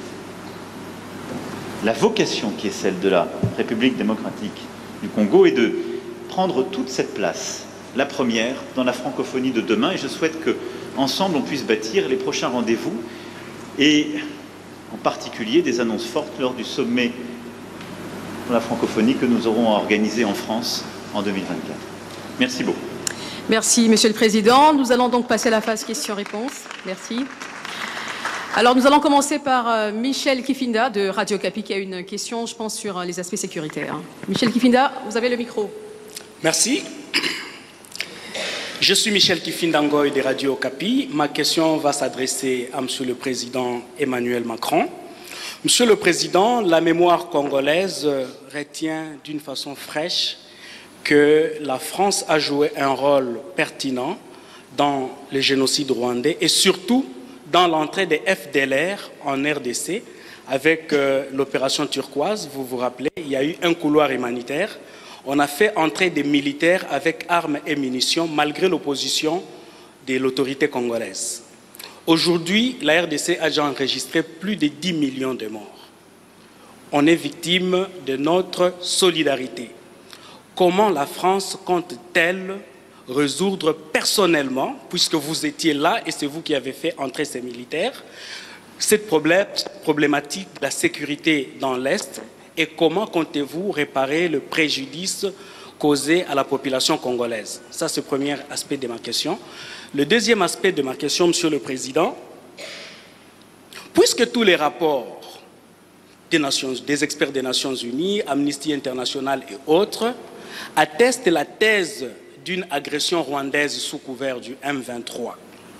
la vocation qui est celle de la République démocratique du Congo est de prendre toute cette place, la première, dans la francophonie de demain. Et je souhaite qu'ensemble, on puisse bâtir les prochains rendez-vous et en particulier des annonces fortes lors du sommet pour la francophonie que nous aurons organisé en France en 2024. Merci beaucoup. Merci, Monsieur le Président. Nous allons donc passer à la phase questions-réponses. Merci. Alors, nous allons commencer par Michel Kifinda de Radio Kapi qui a une question, je pense, sur les aspects sécuritaires. Michel Kifinda, vous avez le micro. Merci. Je suis Michel Kifinda Ngoy de Radio Kapi. Ma question va s'adresser à Monsieur le Président Emmanuel Macron. Monsieur le Président, la mémoire congolaise retient d'une façon fraîche que la France a joué un rôle pertinent dans le génocide rwandais et surtout dans l'entrée des FDLR en RDC avec l'opération turquoise. Vous vous rappelez, il y a eu un couloir humanitaire. On a fait entrer des militaires avec armes et munitions malgré l'opposition de l'autorité congolaise. Aujourd'hui, la RDC a déjà enregistré plus de 10 millions de morts. On est victime de notre solidarité. Comment la France compte-t-elle résoudre personnellement, puisque vous étiez là et c'est vous qui avez fait entrer ces militaires, cette problématique de la sécurité dans l'Est et comment comptez-vous réparer le préjudice causé à la population congolaise? Ça, c'est le premier aspect de ma question. Le deuxième aspect de ma question, Monsieur le Président, puisque tous les rapports des experts des Nations Unies, Amnesty International et autres, attestent la thèse d'une agression rwandaise sous couvert du M23.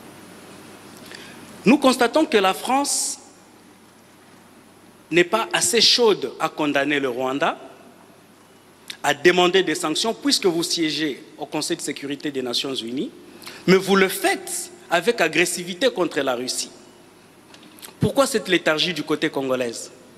Nous constatons que la France n'est pas assez chaude à condamner le Rwanda, à demander des sanctions, puisque vous siégez au Conseil de sécurité des Nations Unies, mais vous le faites avec agressivité contre la Russie. Pourquoi cette léthargie du côté congolais?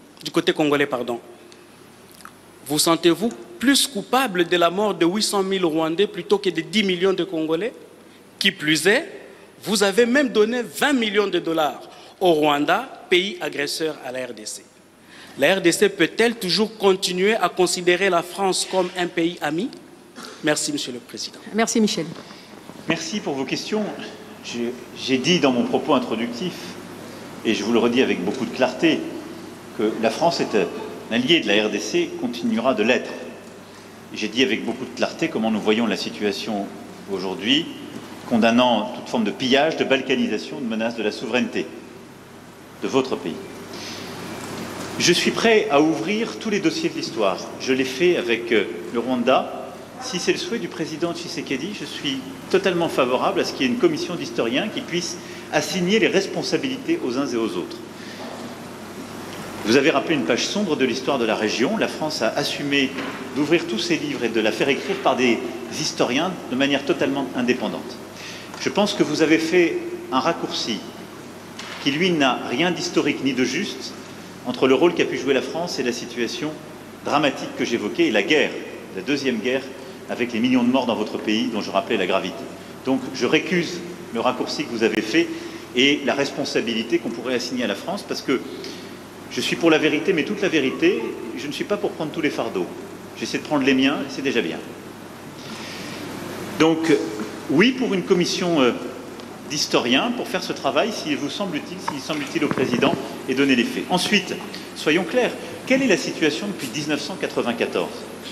Vous sentez-vous plus coupable de la mort de 800 000 Rwandais plutôt que de 10 millions de Congolais? Qui plus est, vous avez même donné 20 millions de dollars au Rwanda, pays agresseur à la RDC. La RDC peut-elle toujours continuer à considérer la France comme un pays ami? Merci, Monsieur le Président. Merci, Michel. Merci pour vos questions. J'ai dit dans mon propos introductif, et je vous le redis avec beaucoup de clarté, que la France est un allié de la RDC, continuera de l'être. J'ai dit avec beaucoup de clarté comment nous voyons la situation aujourd'hui, condamnant toute forme de pillage, de balkanisation, de menace de la souveraineté de votre pays. Je suis prêt à ouvrir tous les dossiers de l'histoire. Je l'ai fait avec le Rwanda. Si c'est le souhait du président Tshisekedi, je suis totalement favorable à ce qu'il y ait une commission d'historiens qui puisse assigner les responsabilités aux uns et aux autres. Vous avez rappelé une page sombre de l'histoire de la région. La France a assumé d'ouvrir tous ses livres et de la faire écrire par des historiens de manière totalement indépendante. Je pense que vous avez fait un raccourci qui, lui, n'a rien d'historique ni de juste entre le rôle qu'a pu jouer la France et la situation dramatique que j'évoquais et la guerre, la deuxième guerre, avec les millions de morts dans votre pays dont je rappelais la gravité. Donc je récuse le raccourci que vous avez fait et la responsabilité qu'on pourrait assigner à la France, parce que je suis pour la vérité, mais toute la vérité, je ne suis pas pour prendre tous les fardeaux. J'essaie de prendre les miens, et c'est déjà bien. Donc, oui, pour une commission d'historiens, pour faire ce travail, s'il vous semble utile, s'il semble utile au président, et donner les faits. Ensuite, soyons clairs, quelle est la situation depuis 1994 ?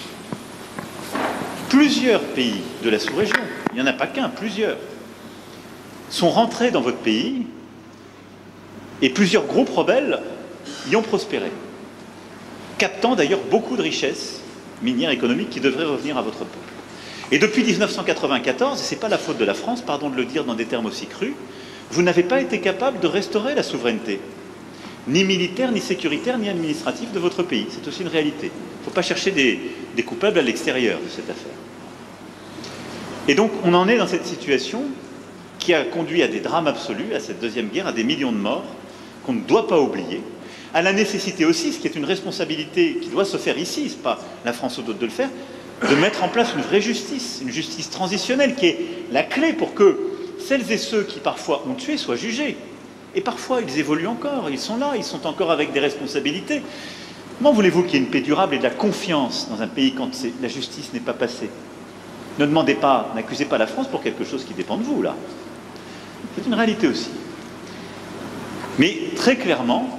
Plusieurs pays de la sous-région, il n'y en a pas qu'un, plusieurs, sont rentrés dans votre pays, et plusieurs groupes rebelles y ont prospéré, captant d'ailleurs beaucoup de richesses minières économiques qui devraient revenir à votre peuple. Et depuis 1994, et ce n'est pas la faute de la France, pardon de le dire dans des termes aussi crus, vous n'avez pas été capable de restaurer la souveraineté, ni militaire, ni sécuritaire, ni administrative de votre pays. C'est aussi une réalité. Il ne faut pas chercher des coupables à l'extérieur de cette affaire. Et donc, on en est dans cette situation qui a conduit à des drames absolus, à cette deuxième guerre, à des millions de morts, qu'on ne doit pas oublier. à la nécessité aussi, ce qui est une responsabilité qui doit se faire ici, ce n'est pas la France ou d'autres de le faire, de mettre en place une vraie justice, une justice transitionnelle qui est la clé pour que celles et ceux qui parfois ont tué soient jugés. Et parfois, ils évoluent encore, ils sont là, ils sont encore avec des responsabilités. Comment voulez-vous qu'il y ait une paix durable et de la confiance dans un pays quand la justice n'est pas passée? Ne demandez pas, n'accusez pas la France pour quelque chose qui dépend de vous, là. C'est une réalité aussi. Mais très clairement,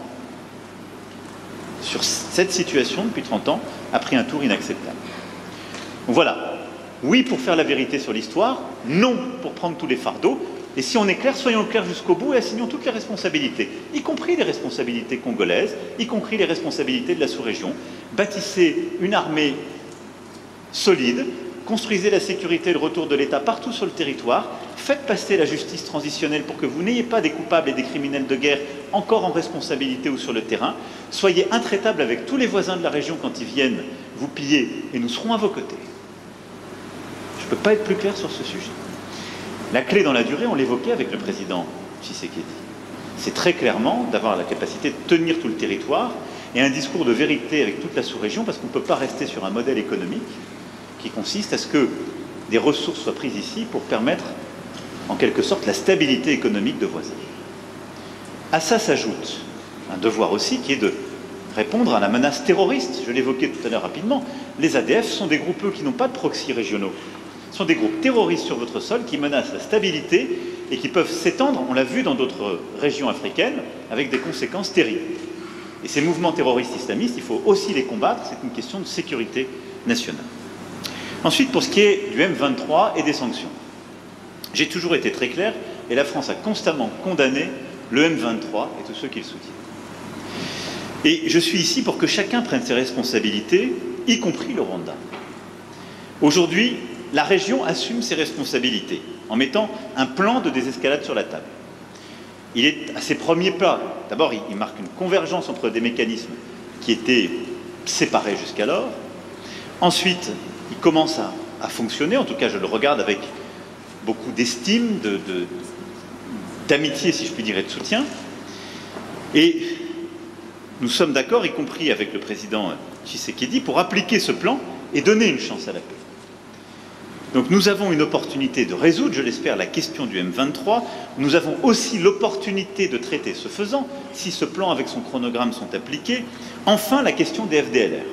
sur cette situation, depuis 30 ans, a pris un tour inacceptable. Donc voilà, oui pour faire la vérité sur l'histoire, non pour prendre tous les fardeaux. Et si on est clair, soyons clairs jusqu'au bout et assignons toutes les responsabilités, y compris les responsabilités congolaises, y compris les responsabilités de la sous-région. Bâtissez une armée solide, construisez la sécurité et le retour de l'État partout sur le territoire, faites passer la justice transitionnelle pour que vous n'ayez pas des coupables et des criminels de guerre encore en responsabilité ou sur le terrain, soyez intraitables avec tous les voisins de la région quand ils viennent vous piller et nous serons à vos côtés. Je ne peux pas être plus clair sur ce sujet. La clé dans la durée, on l'évoquait avec le président Tshisekedi. C'est très clairement d'avoir la capacité de tenir tout le territoire et un discours de vérité avec toute la sous-région, parce qu'on ne peut pas rester sur un modèle économique qui consiste à ce que des ressources soient prises ici pour permettre, en quelque sorte, la stabilité économique de voisins. À ça s'ajoute un devoir aussi qui est de répondre à la menace terroriste. Je l'évoquais tout à l'heure rapidement. Les ADF sont des groupes qui n'ont pas de proxy régionaux. Ce sont des groupes terroristes sur votre sol qui menacent la stabilité et qui peuvent s'étendre, on l'a vu dans d'autres régions africaines, avec des conséquences terribles. Et ces mouvements terroristes islamistes, il faut aussi les combattre, c'est une question de sécurité nationale. Ensuite, pour ce qui est du M23 et des sanctions, j'ai toujours été très clair, et la France a constamment condamné le M23 et tous ceux qui le soutiennent. Et je suis ici pour que chacun prenne ses responsabilités, y compris le Rwanda. Aujourd'hui, la région assume ses responsabilités en mettant un plan de désescalade sur la table. Il est à ses premiers pas. D'abord, il marque une convergence entre des mécanismes qui étaient séparés jusqu'alors. Ensuite, il commence à fonctionner. En tout cas, je le regarde avec beaucoup d'estime, d'amitié, si je puis dire, et de soutien. Et nous sommes d'accord, y compris avec le président Tshisekedi, pour appliquer ce plan et donner une chance à la paix. Donc nous avons une opportunité de résoudre, je l'espère, la question du M23. Nous avons aussi l'opportunité de traiter, ce faisant, si ce plan avec son chronogramme sont appliqués, enfin la question des FDLR.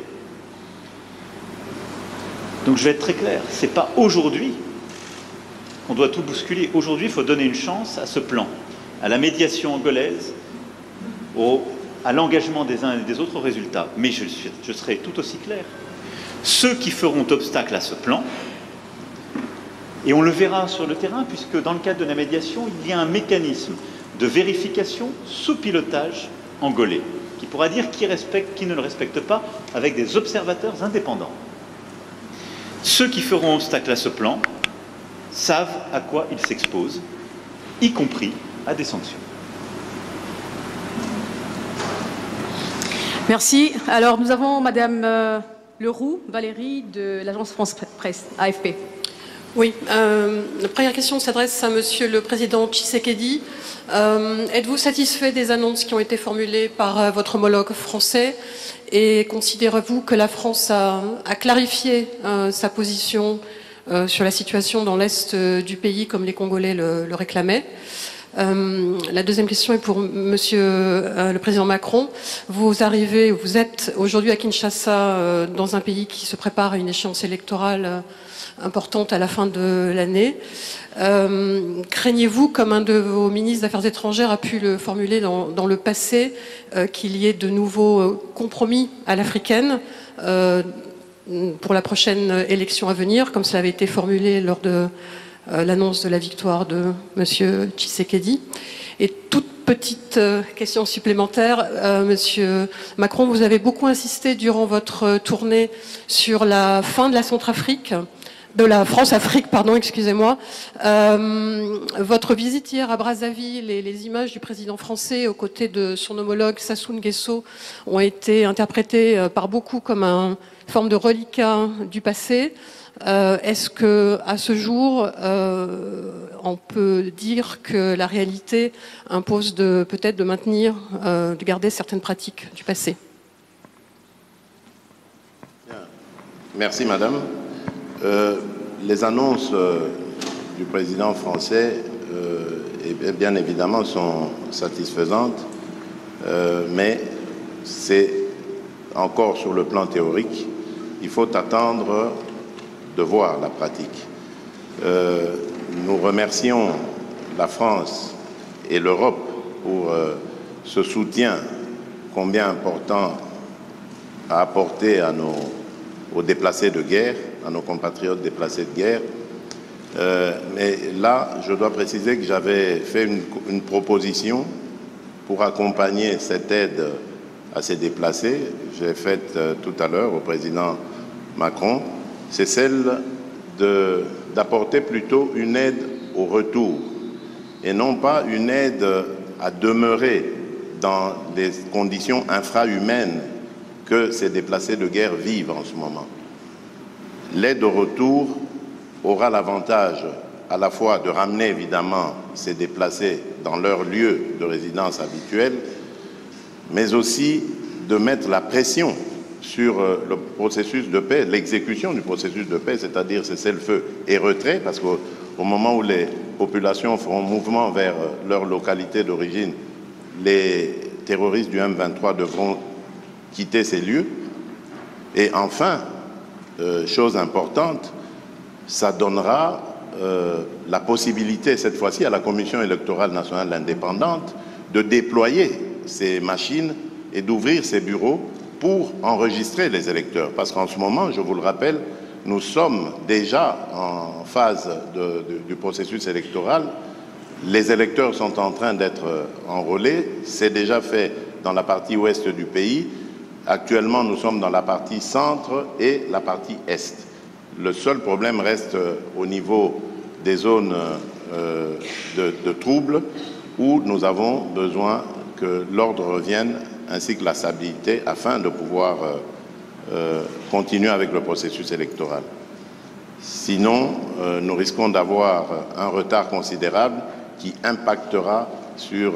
Donc je vais être très clair, ce n'est pas aujourd'hui qu'on doit tout bousculer. Aujourd'hui, il faut donner une chance à ce plan, à la médiation angolaise, à l'engagement des uns et des autres résultats. Mais je serai tout aussi clair. Ceux qui feront obstacle à ce plan, et on le verra sur le terrain, puisque dans le cadre de la médiation, il y a un mécanisme de vérification sous pilotage angolais, qui pourra dire qui respecte, qui ne le respecte pas, avec des observateurs indépendants. Ceux qui feront obstacle à ce plan savent à quoi ils s'exposent, y compris à des sanctions. Merci. Alors, nous avons Madame Leroux, Valérie, de l'agence France Presse, AFP. Oui, la première question s'adresse à Monsieur le Président Tshisekedi. Êtes-vous satisfait des annonces qui ont été formulées par votre homologue français et considérez-vous que la France a clarifié sa position sur la situation dans l'Est du pays comme les Congolais le réclamaient? La deuxième question est pour Monsieur le Président Macron. Vous êtes aujourd'hui à Kinshasa dans un pays qui se prépare à une échéance électorale importante à la fin de l'année. Craignez-vous, comme un de vos ministres des Affaires étrangères a pu le formuler dans le passé, qu'il y ait de nouveaux compromis à l'africaine pour la prochaine élection à venir, comme cela avait été formulé lors de l'annonce de la victoire de M. Tshisekedi? Et toute petite question supplémentaire, Monsieur Macron, vous avez beaucoup insisté durant votre tournée sur la fin de la Centrafrique. de la France-Afrique, pardon, excusez-moi. Votre visite hier à Brazzaville, les images du président français aux côtés de son homologue Sassou Nguesso ont été interprétées par beaucoup comme une forme de reliquat du passé. Est-ce que, à ce jour, on peut dire que la réalité impose peut-être de maintenir, de garder certaines pratiques du passé? Merci, madame. Les annonces du président français, bien évidemment, sont satisfaisantes, mais c'est encore sur le plan théorique. Il faut attendre de voir la pratique. Nous remercions la France et l'Europe pour ce soutien combien important à apporter aux déplacés de guerre, à nos compatriotes déplacés de guerre. Mais là, je dois préciser que j'avais fait une proposition pour accompagner cette aide à ces déplacés. J'ai faite tout à l'heure au président Macron. C'est celle d'apporter plutôt une aide au retour et non pas une aide à demeurer dans des conditions infrahumaines que ces déplacés de guerre vivent en ce moment. L'aide au retour aura l'avantage à la fois de ramener évidemment ces déplacés dans leur lieu de résidence habituel, mais aussi de mettre la pression sur le processus de paix, l'exécution du processus de paix, c'est-à-dire cessez-le-feu et retrait, parce qu'au moment où les populations feront mouvement vers leur localité d'origine, les terroristes du M23 devront quitter ces lieux. Et enfin, chose importante, ça donnera la possibilité, cette fois-ci, à la Commission électorale nationale indépendante de déployer ces machines et d'ouvrir ces bureaux pour enregistrer les électeurs. Parce qu'en ce moment, je vous le rappelle, nous sommes déjà en phase du processus électoral. Les électeurs sont en train d'être enrôlés. C'est déjà fait dans la partie ouest du pays. Actuellement, nous sommes dans la partie centre et la partie est. Le seul problème reste au niveau des zones de troubles où nous avons besoin que l'ordre revienne ainsi que la stabilité afin de pouvoir continuer avec le processus électoral. Sinon, nous risquons d'avoir un retard considérable qui impactera sur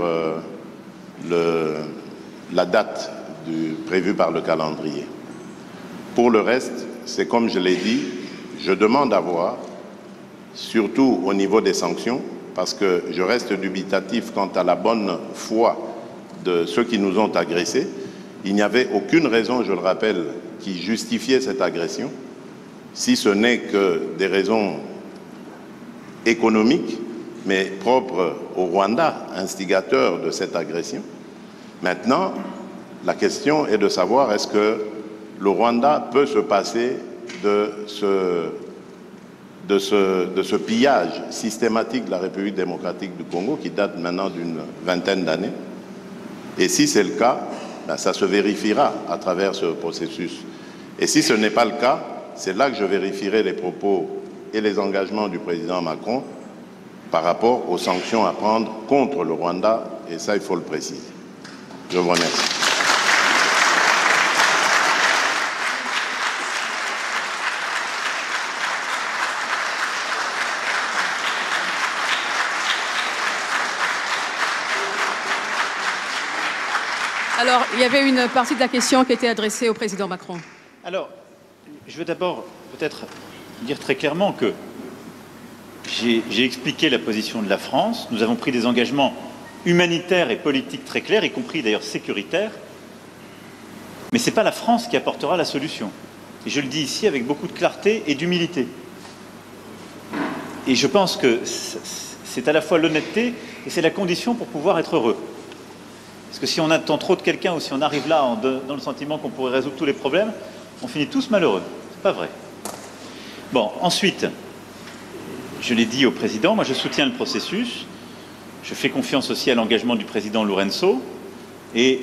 la date prévue par le calendrier. Pour le reste, c'est comme je l'ai dit, je demande à voir, surtout au niveau des sanctions, parce que je reste dubitatif quant à la bonne foi de ceux qui nous ont agressés. Il n'y avait aucune raison, je le rappelle, qui justifiait cette agression, si ce n'est que des raisons économiques, mais propres au Rwanda, instigateur de cette agression. Maintenant, la question est de savoir est-ce que le Rwanda peut se passer de ce pillage systématique de la République démocratique du Congo qui date maintenant d'une vingtaine d'années. Et si c'est le cas, ben ça se vérifiera à travers ce processus. Et si ce n'est pas le cas, c'est là que je vérifierai les propos et les engagements du président Macron par rapport aux sanctions à prendre contre le Rwanda, et ça, il faut le préciser. Je vous remercie. Alors, il y avait une partie de la question qui était adressée au président Macron. Alors, je veux d'abord peut-être dire très clairement que j'ai expliqué la position de la France. Nous avons pris des engagements humanitaires et politiques très clairs, y compris d'ailleurs sécuritaires. Mais ce n'est pas la France qui apportera la solution. Et je le dis ici avec beaucoup de clarté et d'humilité. Et je pense que c'est à la fois l'honnêteté et c'est la condition pour pouvoir être heureux. Parce que si on attend trop de quelqu'un ou si on arrive là dans le sentiment qu'on pourrait résoudre tous les problèmes, on finit tous malheureux. C'est pas vrai. Bon, ensuite, je l'ai dit au président, moi je soutiens le processus. Je fais confiance aussi à l'engagement du président Lourenço. Et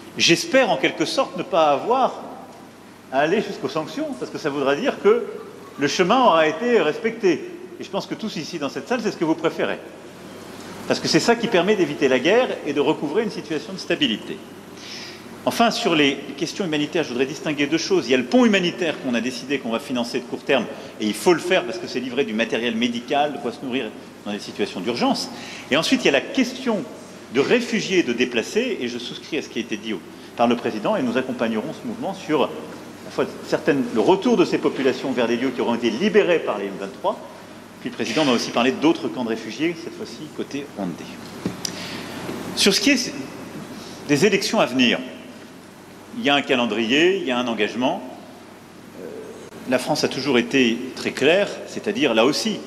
j'espère en quelque sorte ne pas avoir à aller jusqu'aux sanctions, parce que ça voudra dire que le chemin aura été respecté. Et je pense que tous ici dans cette salle, c'est ce que vous préférez. Parce que c'est ça qui permet d'éviter la guerre et de recouvrer une situation de stabilité. Enfin, sur les questions humanitaires, je voudrais distinguer deux choses. Il y a le pont humanitaire qu'on a décidé qu'on va financer de court terme, et il faut le faire parce que c'est livrer du matériel médical, de quoi se nourrir dans des situations d'urgence. Et ensuite, il y a la question de réfugiés et de déplacés, et je souscris à ce qui a été dit par le Président, et nous accompagnerons ce mouvement sur à la fois le retour de ces populations vers des lieux qui auront été libérés par les M23. Puis le Président m'a aussi parlé d'autres camps de réfugiés, cette fois-ci côté Hondé. Sur ce qui est des élections à venir, il y a un calendrier, il y a un engagement. La France a toujours été très claire, c'est-à-dire là aussi.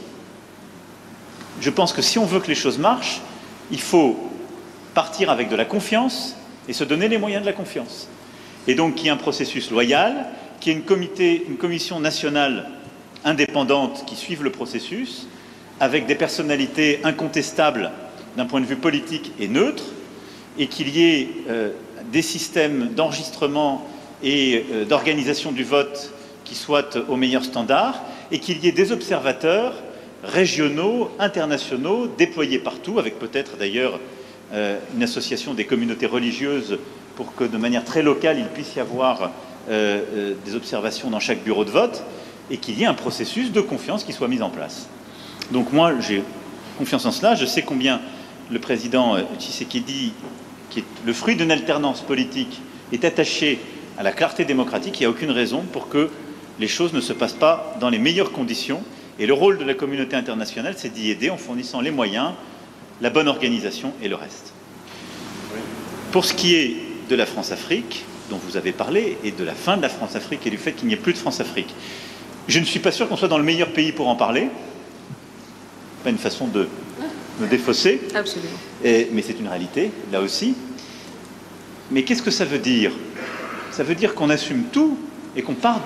Je pense que si on veut que les choses marchent, il faut partir avec de la confiance et se donner les moyens de la confiance. Et donc qu'il y ait un processus loyal, qu'il y ait une commission nationale indépendante qui suive le processus, avec des personnalités incontestables d'un point de vue politique et neutre, et qu'il y ait des systèmes d'enregistrement et d'organisation du vote qui soient aux meilleurs standards, et qu'il y ait des observateurs régionaux, internationaux, déployés partout, avec peut-être d'ailleurs une association des communautés religieuses pour que de manière très locale, il puisse y avoir des observations dans chaque bureau de vote, et qu'il y ait un processus de confiance qui soit mis en place. Donc moi, j'ai confiance en cela. Je sais combien le président Tshisekedi, qui est le fruit d'une alternance politique, est attaché à la clarté démocratique. Il n'y a aucune raison pour que les choses ne se passent pas dans les meilleures conditions. Et le rôle de la communauté internationale, c'est d'y aider en fournissant les moyens, la bonne organisation et le reste. Pour ce qui est de la France-Afrique, dont vous avez parlé, et de la fin de la France-Afrique et du fait qu'il n'y ait plus de France-Afrique, je ne suis pas sûr qu'on soit dans le meilleur pays pour en parler. Pas une façon de me défausser. Absolument. Mais c'est une réalité, là aussi. Mais qu'est-ce que ça veut dire? Ça veut dire qu'on assume tout et qu'on part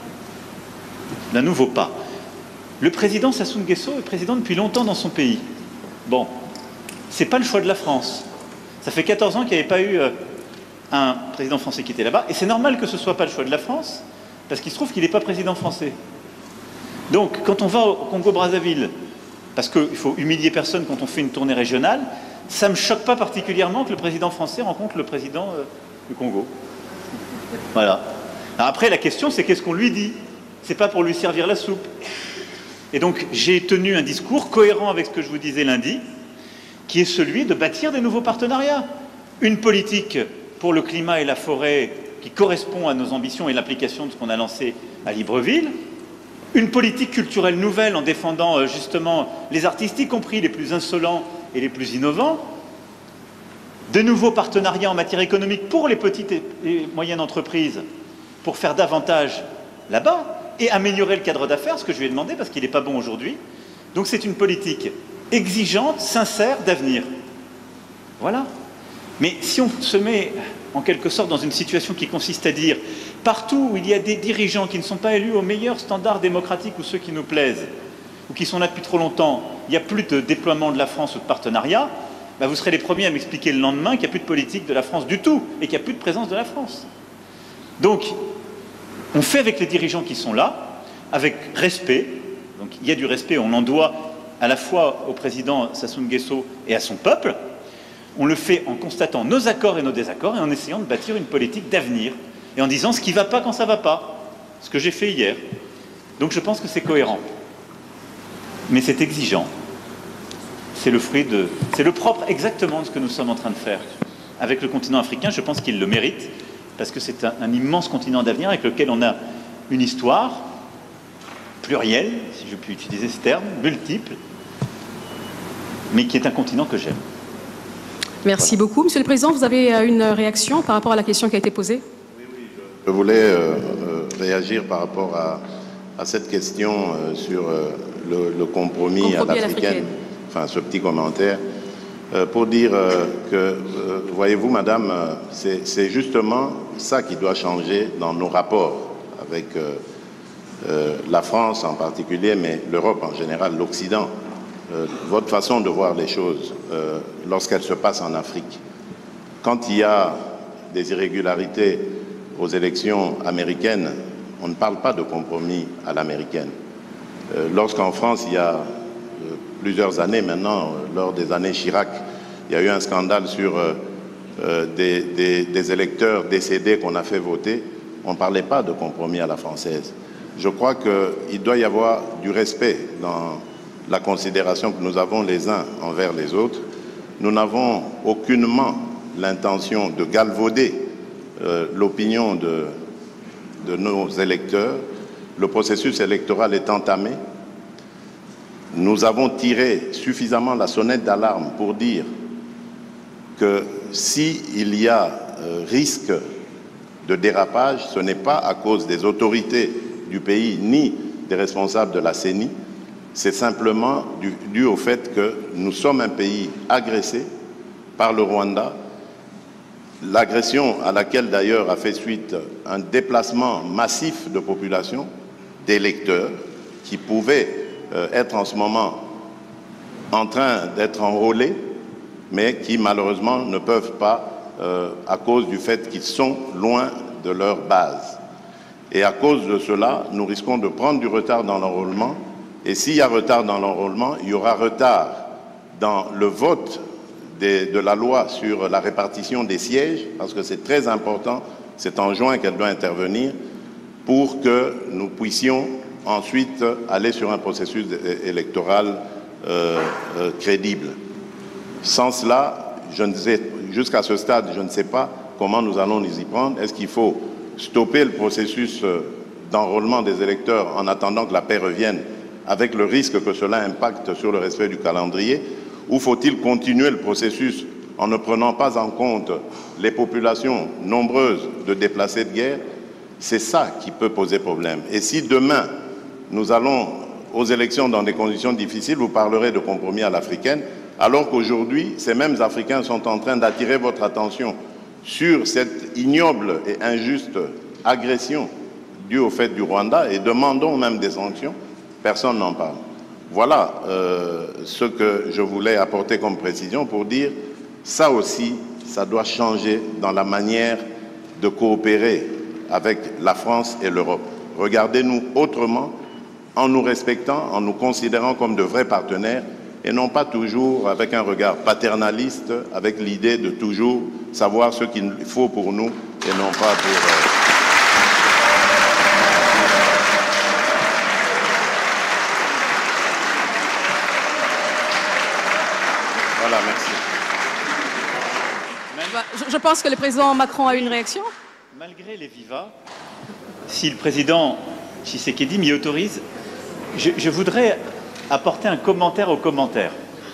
d'un nouveau pas. Le président Sassou Nguesso est président depuis longtemps dans son pays. Bon, c'est pas le choix de la France. Ça fait 14 ans qu'il n'y avait pas eu un président français qui était là-bas. Et c'est normal que ce ne soit pas le choix de la France, parce qu'il se trouve qu'il n'est pas président français. Donc, quand on va au Congo-Brazzaville, parce qu'il faut humilier personne quand on fait une tournée régionale, ça ne me choque pas particulièrement que le président français rencontre le président du Congo. Voilà. Alors après, la question, c'est qu'est-ce qu'on lui dit? C'est pas pour lui servir la soupe. Et donc, j'ai tenu un discours cohérent avec ce que je vous disais lundi, qui est celui de bâtir des nouveaux partenariats. Une politique pour le climat et la forêt qui correspond à nos ambitions et l'application de ce qu'on a lancé à Libreville. Une politique culturelle nouvelle en défendant justement les artistes, y compris les plus insolents et les plus innovants. De nouveaux partenariats en matière économique pour les petites et moyennes entreprises, pour faire davantage là-bas et améliorer le cadre d'affaires, ce que je lui ai demandé parce qu'il n'est pas bon aujourd'hui. Donc c'est une politique exigeante, sincère, d'avenir. Voilà. Mais si on se met en quelque sorte dans une situation qui consiste à dire partout où il y a des dirigeants qui ne sont pas élus aux meilleurs standards démocratiques ou ceux qui nous plaisent, ou qui sont là depuis trop longtemps, il n'y a plus de déploiement de la France ou de partenariat, bah vous serez les premiers à m'expliquer le lendemain qu'il n'y a plus de politique de la France du tout, et qu'il n'y a plus de présence de la France. Donc, on fait avec les dirigeants qui sont là, avec respect. Donc il y a du respect, on en doit à la fois au président Sassou Nguesso et à son peuple. On le fait en constatant nos accords et nos désaccords et en essayant de bâtir une politique d'avenir et en disant ce qui ne va pas quand ça ne va pas, ce que j'ai fait hier. Donc je pense que c'est cohérent. Mais c'est exigeant. C'est le fruit de... C'est le propre exactement de ce que nous sommes en train de faire avec le continent africain. Je pense qu'il le mérite parce que c'est un immense continent d'avenir avec lequel on a une histoire plurielle, si je puis utiliser ce terme, multiple, mais qui est un continent que j'aime. Merci beaucoup. Monsieur le Président, vous avez une réaction par rapport à la question qui a été posée? Oui, je voulais réagir par rapport à cette question sur le compromis à l'africaine, enfin ce petit commentaire, pour dire que, voyez-vous madame, c'est justement ça qui doit changer dans nos rapports avec la France en particulier, mais l'Europe en général, l'Occident. Votre façon de voir les choses lorsqu'elles se passent en Afrique. Quand il y a des irrégularités aux élections américaines, on ne parle pas de compromis à l'américaine. Lorsqu'en France, il y a plusieurs années maintenant, lors des années Chirac, il y a eu un scandale sur des électeurs décédés qu'on a fait voter, on ne parlait pas de compromis à la française. Je crois qu'il doit y avoir du respect dans la considération que nous avons les uns envers les autres. Nous n'avons aucunement l'intention de galvauder l'opinion de nos électeurs. Le processus électoral est entamé. Nous avons tiré suffisamment la sonnette d'alarme pour dire que s'il y a risque de dérapage, ce n'est pas à cause des autorités du pays ni des responsables de la CENI, c'est simplement dû au fait que nous sommes un pays agressé par le Rwanda, l'agression à laquelle d'ailleurs a fait suite un déplacement massif de population, d'électeurs, qui pouvaient être en ce moment en train d'être enrôlés, mais qui malheureusement ne peuvent pas à cause du fait qu'ils sont loin de leur base. Et à cause de cela, nous risquons de prendre du retard dans l'enrôlement. Et s'il y a retard dans l'enrôlement, il y aura retard dans le vote de la loi sur la répartition des sièges, parce que c'est très important, c'est en juin qu'elle doit intervenir, pour que nous puissions ensuite aller sur un processus électoral crédible. Sans cela, jusqu'à ce stade, je ne sais pas comment nous allons nous y prendre. Est-ce qu'il faut stopper le processus d'enrôlement des électeurs en attendant que la paix revienne, avec le risque que cela impacte sur le respect du calendrier, ou faut-il continuer le processus en ne prenant pas en compte les populations nombreuses de déplacés de guerre? C'est ça qui peut poser problème. Et si demain, nous allons aux élections dans des conditions difficiles, vous parlerez de compromis à l'africaine, alors qu'aujourd'hui, ces mêmes Africains sont en train d'attirer votre attention sur cette ignoble et injuste agression due au fait du Rwanda, et demandons même des sanctions, personne n'en parle. Voilà ce que je voulais apporter comme précision pour dire, ça aussi, ça doit changer dans la manière de coopérer avec la France et l'Europe. Regardez-nous autrement, en nous respectant, en nous considérant comme de vrais partenaires, et non pas toujours avec un regard paternaliste, avec l'idée de toujours savoir ce qu'il faut pour nous et non pas pour... Voilà, merci. Je pense que le président Macron a une réaction. Malgré les vivas, si le président Tshisekedi m'y autorise, je voudrais apporter un commentaire au commentaire.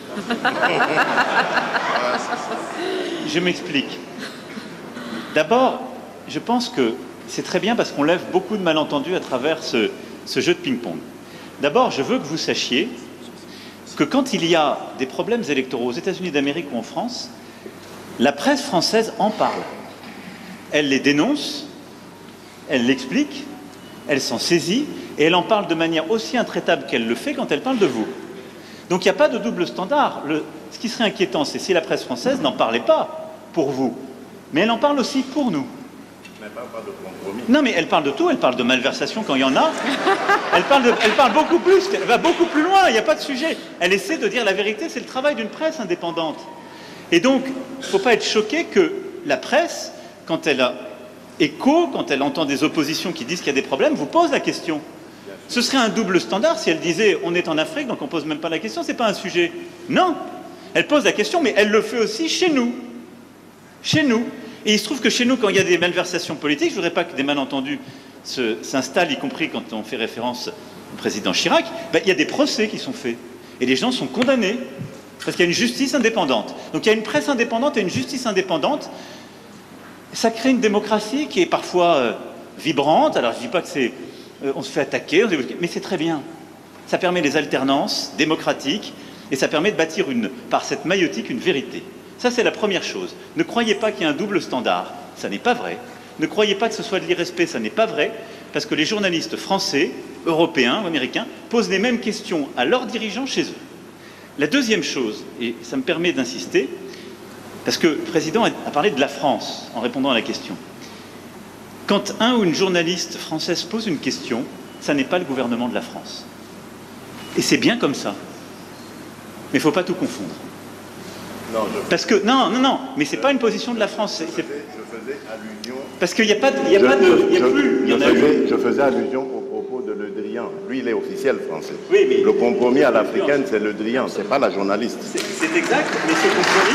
Je m'explique. D'abord, je pense que c'est très bien parce qu'on lève beaucoup de malentendus à travers ce jeu de ping-pong. D'abord, je veux que vous sachiez que quand il y a des problèmes électoraux aux États-Unis d'Amérique ou en France, la presse française en parle. Elle les dénonce, elle l'explique, elle s'en saisit, et elle en parle de manière aussi intraitable qu'elle le fait quand elle parle de vous. Donc il n'y a pas de double standard. Ce qui serait inquiétant, c'est si la presse française n'en parlait pas pour vous, mais elle en parle aussi pour nous. Mais pas de compromis. Non, mais elle parle de tout, elle parle de malversation quand il y en a. Elle parle beaucoup plus, elle va beaucoup plus loin, il n'y a pas de sujet. Elle essaie de dire la vérité, c'est le travail d'une presse indépendante. Et donc, il ne faut pas être choqué que la presse, quand elle a écho, quand elle entend des oppositions qui disent qu'il y a des problèmes, vous pose la question. Ce serait un double standard si elle disait on est en Afrique, donc on ne pose même pas la question, c'est pas un sujet. Non, elle pose la question, mais elle le fait aussi chez nous. Chez nous. Et il se trouve que chez nous, quand il y a des malversations politiques, je ne voudrais pas que des malentendus s'installent, y compris quand on fait référence au président Chirac, il y a des procès qui sont faits. Et les gens sont condamnés, parce qu'il y a une justice indépendante. Donc il y a une presse indépendante et une justice indépendante. Ça crée une démocratie qui est parfois vibrante. Alors je ne dis pas que c'est... on se fait attaquer, mais c'est très bien. Ça permet les alternances démocratiques et ça permet de bâtir par cette maïotique une vérité. Ça, c'est la première chose. Ne croyez pas qu'il y a un double standard. Ça n'est pas vrai. Ne croyez pas que ce soit de l'irrespect. Ça n'est pas vrai. Parce que les journalistes français, européens ou américains posent les mêmes questions à leurs dirigeants chez eux. La deuxième chose, et ça me permet d'insister, parce que le président a parlé de la France en répondant à la question. Quand un ou une journaliste française pose une question, ça n'est pas le gouvernement de la France. Et c'est bien comme ça. Mais il ne faut pas tout confondre. Non, parce que, non, mais ce n'est pas une position de la France. Je faisais allusion... Parce qu'il n'y a pas de... Je faisais allusion au propos de Le Drian. Lui, il est officiel français. Oui, mais le compromis à l'africaine, c'est Le Drian, ce n'est pas la journaliste. C'est exact, mais ce compromis...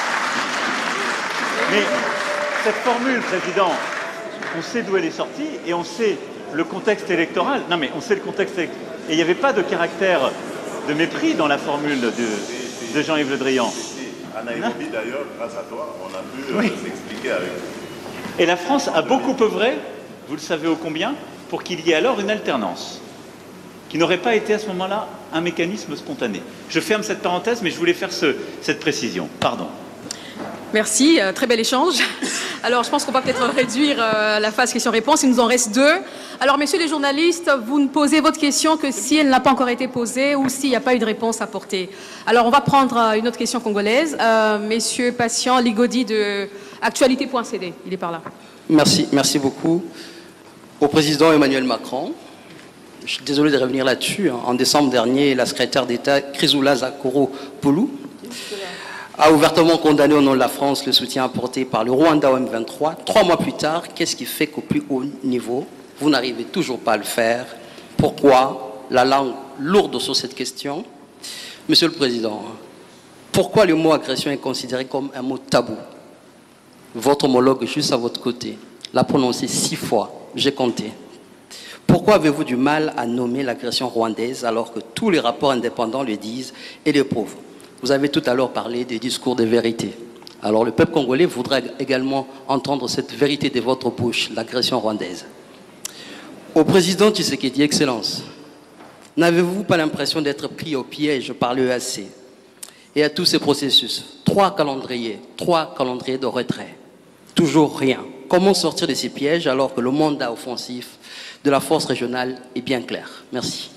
Mais cette formule, Président, on sait d'où elle est sortie et on sait le contexte électoral. Non, mais on sait le contexte électoral. Et il n'y avait pas de caractère de mépris dans la formule de Jean-Yves Le Drian. À Nairobi, d'ailleurs, grâce à toi, on a pu s'expliquer avec lui. Et la France a beaucoup œuvré, vous le savez ô combien, pour qu'il y ait alors une alternance, qui n'aurait pas été à ce moment-là un mécanisme spontané. Je ferme cette parenthèse, mais je voulais faire cette précision. Pardon. Merci, très bel échange. Alors, je pense qu'on va peut-être réduire la phase questions-réponses. Il nous en reste 2. Alors, messieurs les journalistes, vous ne posez votre question que si elle n'a pas encore été posée ou s'il n'y a pas eu de réponse apportée. Alors, on va prendre une autre question congolaise. Monsieur Patient Ligodi de Actualité.cd, il est par là. Merci beaucoup. Au président Emmanuel Macron, je suis désolé de revenir là-dessus. En décembre dernier, la secrétaire d'État Chrysoula Zakoro-Poulou a ouvertement condamné au nom de la France le soutien apporté par le Rwanda au M23. 3 mois plus tard, qu'est-ce qui fait qu'au plus haut niveau, vous n'arrivez toujours pas à le faire? Pourquoi la langue lourde sur cette question? Monsieur le Président, pourquoi le mot agression est considéré comme un mot tabou? Votre homologue juste à votre côté l'a prononcé 6 fois, j'ai compté. Pourquoi avez-vous du mal à nommer l'agression rwandaise alors que tous les rapports indépendants le disent et le prouvent? Vous avez tout à l'heure parlé des discours de vérité. Alors le peuple congolais voudrait également entendre cette vérité de votre bouche, l'agression rwandaise. Au président Tshisekedi, Excellence, n'avez-vous pas l'impression d'être pris au piège par l'EAC et à tous ces processus? 3 calendriers de retrait. Toujours rien. Comment sortir de ces pièges alors que le mandat offensif de la force régionale est bien clair? Merci.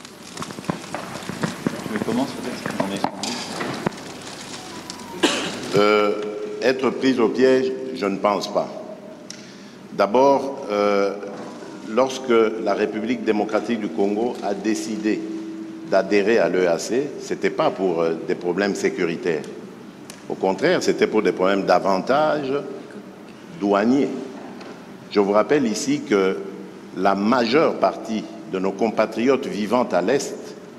Je commence peut-être. Être prise au piège, je ne pense pas. D'abord, lorsque la République démocratique du Congo a décidé d'adhérer à l'EAC, ce n'était pas pour des problèmes sécuritaires. Au contraire, c'était pour des problèmes d'avantages douaniers. Je vous rappelle ici que la majeure partie de nos compatriotes vivant à l'Est,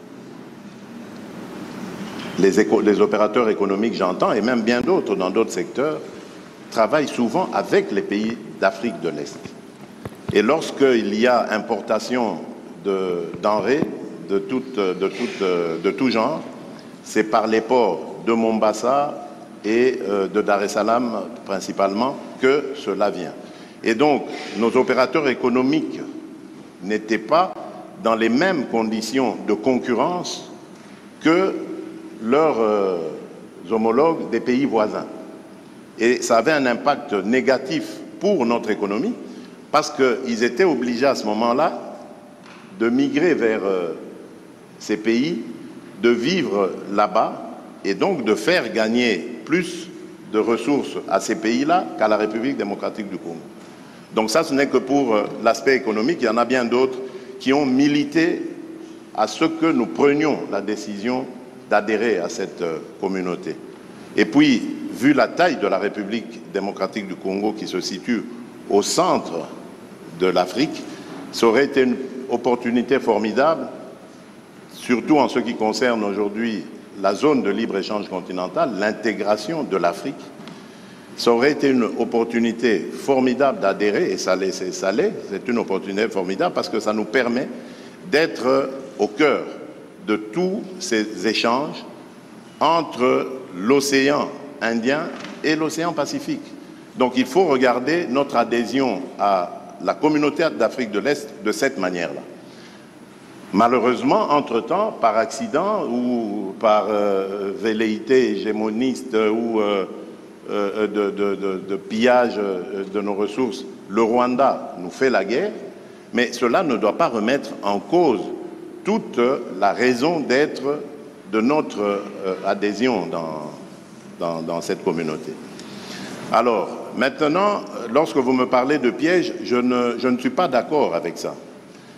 les opérateurs économiques, j'entends, et même bien d'autres dans d'autres secteurs, travaillent souvent avec les pays d'Afrique de l'Est. Et lorsqu'il y a importation de denrées de tout genre, c'est par les ports de Mombasa et de Dar es Salaam principalement que cela vient. Et donc, nos opérateurs économiques n'étaient pas dans les mêmes conditions de concurrence que leurs homologues des pays voisins. Et ça avait un impact négatif pour notre économie parce qu'ils étaient obligés à ce moment-là de migrer vers ces pays, de vivre là-bas et donc de faire gagner plus de ressources à ces pays-là qu'à la République démocratique du Congo. Donc ça, ce n'est que pour l'aspect économique. Il y en a bien d'autres qui ont milité à ce que nous prenions la décision d'adhérer à cette communauté. Et puis, vu la taille de la République démocratique du Congo qui se situe au centre de l'Afrique, ça aurait été une opportunité formidable, surtout en ce qui concerne aujourd'hui la zone de libre-échange continental, l'intégration de l'Afrique. Ça aurait été une opportunité formidable d'adhérer, et ça l'est, c'est une opportunité formidable parce que ça nous permet d'être au cœur de tous ces échanges entre l'océan Indien et l'océan Pacifique. Donc il faut regarder notre adhésion à la communauté d'Afrique de l'Est de cette manière-là. Malheureusement, entre-temps, par accident ou par velléité hégémoniste ou de pillage de nos ressources, le Rwanda nous fait la guerre, mais cela ne doit pas remettre en cause toute la raison d'être de notre adhésion dans cette communauté. Alors, maintenant, lorsque vous me parlez de piège, je ne suis pas d'accord avec ça.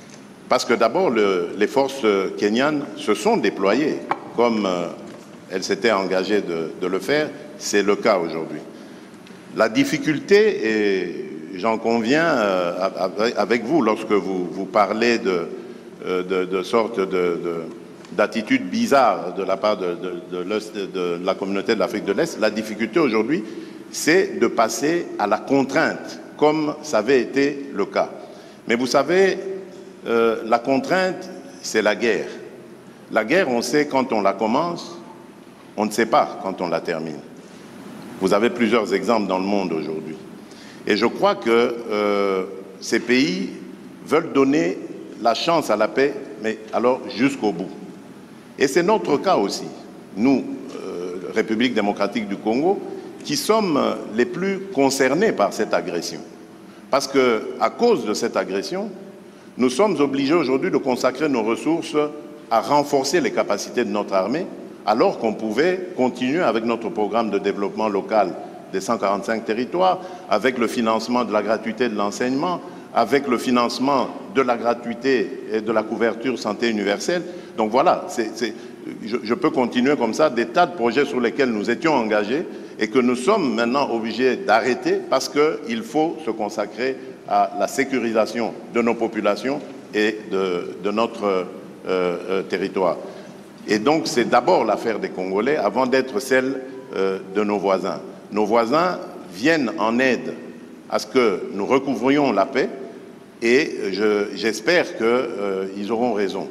Parce que d'abord, les forces kenyanes se sont déployées comme elles s'étaient engagées de le faire. C'est le cas aujourd'hui. La difficulté, et j'en conviens avec vous lorsque vous parlez de sorte d'attitude bizarre de la part de la communauté de l'Afrique de l'Est, la difficulté aujourd'hui, c'est de passer à la contrainte, comme ça avait été le cas. Mais vous savez, la contrainte, c'est la guerre. La guerre, on sait quand on la commence, on ne sait pas quand on la termine. Vous avez plusieurs exemples dans le monde aujourd'hui. Et je crois que ces pays veulent donner la chance à la paix, mais alors jusqu'au bout. Et c'est notre cas aussi, nous, République démocratique du Congo, qui sommes les plus concernés par cette agression. Parce qu'à cause de cette agression, nous sommes obligés aujourd'hui de consacrer nos ressources à renforcer les capacités de notre armée, alors qu'on pouvait continuer avec notre programme de développement local des 145 territoires, avec le financement de la gratuité de l'enseignement, avec le financement de la gratuité et de la couverture santé universelle. Donc voilà, je peux continuer comme ça, des tas de projets sur lesquels nous étions engagés et que nous sommes maintenant obligés d'arrêter parce qu'il faut se consacrer à la sécurisation de nos populations et de notre territoire. Et donc c'est d'abord l'affaire des Congolais avant d'être celle de nos voisins. Nos voisins viennent en aide à ce que nous recouvrions la paix et j'espère qu'ils auront raison.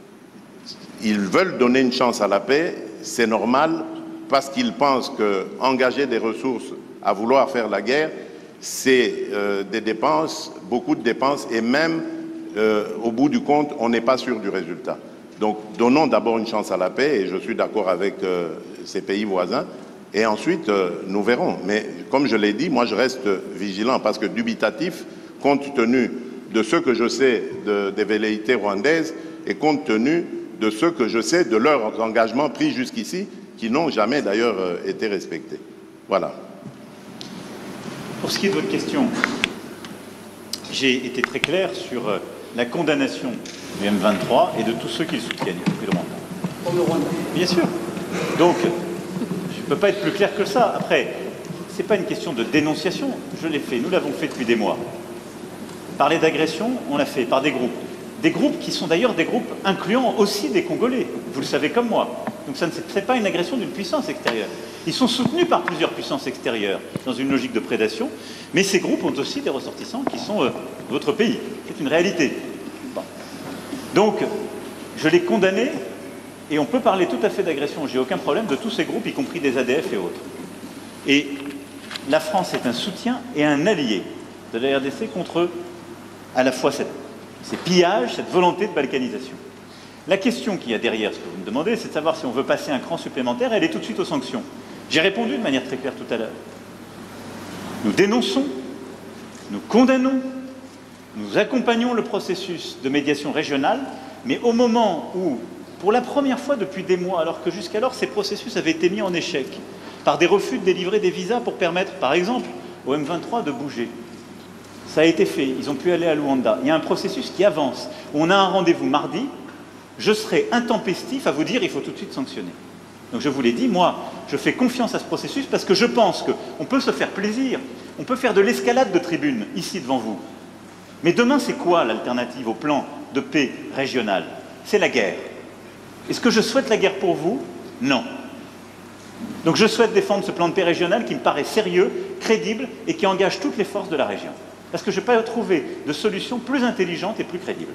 Ils veulent donner une chance à la paix, c'est normal, parce qu'ils pensent qu'engager des ressources à vouloir faire la guerre, c'est des dépenses, beaucoup de dépenses, et même au bout du compte, on n'est pas sûr du résultat. Donc donnons d'abord une chance à la paix, et je suis d'accord avec ces pays voisins, et ensuite nous verrons. Mais comme je l'ai dit, moi je reste vigilant, parce que dubitatif, compte tenu de ce que je sais des velléités rwandaises, et compte tenu de ce que je sais de leurs engagements pris jusqu'ici, qui n'ont jamais d'ailleurs été respectés. Voilà. Pour ce qui est de votre question, j'ai été très clair sur la condamnation du M23 et de tous ceux qui le soutiennent, y compris le Rwanda. Bien sûr. Donc, je ne peux pas être plus clair que ça. Après, ce n'est pas une question de dénonciation. Je l'ai fait, nous l'avons fait depuis des mois. Parler d'agression, on l'a fait par des groupes. Des groupes qui sont d'ailleurs des groupes incluant aussi des Congolais. Vous le savez comme moi. Donc ce n'est pas une agression d'une puissance extérieure. Ils sont soutenus par plusieurs puissances extérieures dans une logique de prédation. Mais ces groupes ont aussi des ressortissants qui sont de votre pays. C'est une réalité. Bon. Donc, je l'ai condamné et on peut parler tout à fait d'agression. J'ai aucun problème de tous ces groupes, y compris des ADF et autres. Et la France est un soutien et un allié de la RDC contre à la fois ces pillages, cette volonté de balkanisation. La question qu'il y a derrière ce que vous me demandez, c'est de savoir si on veut passer un cran supplémentaire, elle est tout de suite aux sanctions. J'ai répondu de manière très claire tout à l'heure. Nous dénonçons, nous condamnons, nous accompagnons le processus de médiation régionale, mais au moment où, pour la première fois depuis des mois, alors que jusqu'alors ces processus avaient été mis en échec, par des refus de délivrer des visas pour permettre, par exemple, au M23 de bouger, ça a été fait, ils ont pu aller à Luanda. Il y a un processus qui avance. On a un rendez-vous mardi, je serai intempestif à vous dire il faut tout de suite sanctionner. Donc je vous l'ai dit, moi, je fais confiance à ce processus parce que je pense qu'on peut se faire plaisir, on peut faire de l'escalade de tribune ici devant vous. Mais demain, c'est quoi l'alternative au plan de paix régional? C'est la guerre. Est-ce que je souhaite la guerre pour vous? Non. Donc je souhaite défendre ce plan de paix régional qui me paraît sérieux, crédible et qui engage toutes les forces de la région. Parce que je n'ai pas trouvé de solution plus intelligente et plus crédible.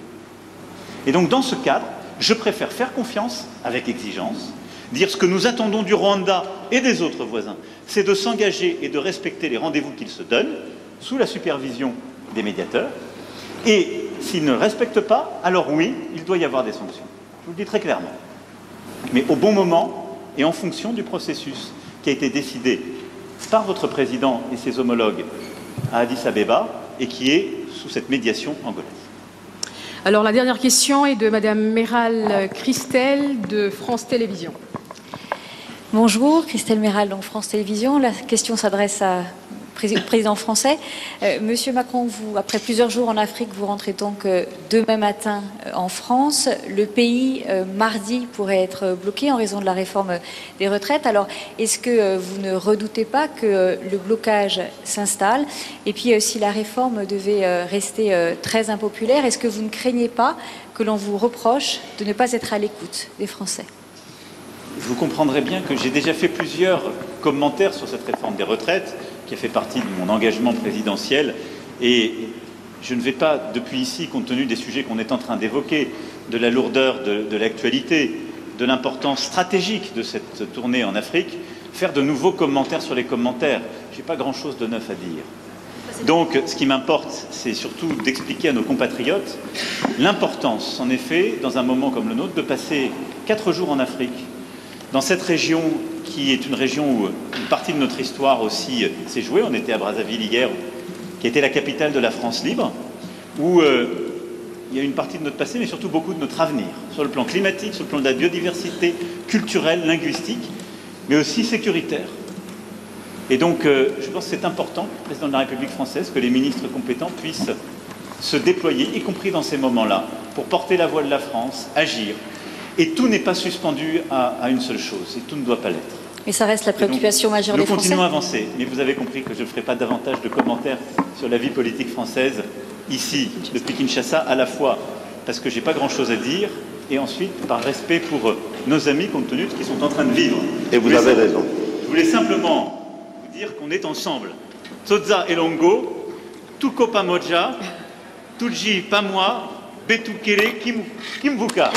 Et donc dans ce cadre, je préfère faire confiance avec exigence, dire ce que nous attendons du Rwanda et des autres voisins, c'est de s'engager et de respecter les rendez-vous qu'ils se donnent, sous la supervision des médiateurs, et s'ils ne respectent pas, alors oui, il doit y avoir des sanctions. Je vous le dis très clairement. Mais au bon moment et en fonction du processus qui a été décidé par votre président et ses homologues à Addis Abeba, et qui est sous cette médiation angolaise. Alors la dernière question est de Madame Méral Christelle de France Télévisions. Bonjour, Christelle Méral, donc France Télévisions. La question s'adresse à président français. Monsieur Macron, vous, après plusieurs jours en Afrique, vous rentrez donc demain matin en France. Le pays, mardi, pourrait être bloqué en raison de la réforme des retraites. Alors, est-ce que vous ne redoutez pas que le blocage s'installe? Et puis, si la réforme devait rester très impopulaire, est-ce que vous ne craignez pas que l'on vous reproche de ne pas être à l'écoute des Français? Vous comprendrez bien que j'ai déjà fait plusieurs commentaires sur cette réforme des retraites, qui a fait partie de mon engagement présidentiel. Et je ne vais pas, depuis ici, compte tenu des sujets qu'on est en train d'évoquer, de la lourdeur de l'actualité, de l'importance stratégique de cette tournée en Afrique, faire de nouveaux commentaires sur les commentaires. Je n'ai pas grand-chose de neuf à dire. Donc, ce qui m'importe, c'est surtout d'expliquer à nos compatriotes l'importance, en effet, dans un moment comme le nôtre, de passer 4 jours en Afrique, dans cette région qui est une région où une partie de notre histoire aussi s'est jouée. On était à Brazzaville hier, qui était la capitale de la France libre, où il y a une partie de notre passé, mais surtout beaucoup de notre avenir, sur le plan climatique, sur le plan de la biodiversité, culturelle, linguistique, mais aussi sécuritaire. Et donc, je pense que c'est important, le président de la République française, que les ministres compétents puissent se déployer, y compris dans ces moments-là, pour porter la voix de la France, agir. Et tout n'est pas suspendu à une seule chose, et tout ne doit pas l'être. Et ça reste la préoccupation majeure des Français. Nous continuons à avancer, mais vous avez compris que je ne ferai pas davantage de commentaires sur la vie politique française ici, depuis Kinshasa, à la fois parce que je n'ai pas grand-chose à dire, et ensuite par respect pour nos amis, compte tenu de ce qu'ils sont en train de vivre. Et vous avez raison. Je voulais simplement vous dire qu'on est ensemble. Tsotsa Elongo, Tuko Pamoja, Tulji Pamwa, Betukele Kimvuka.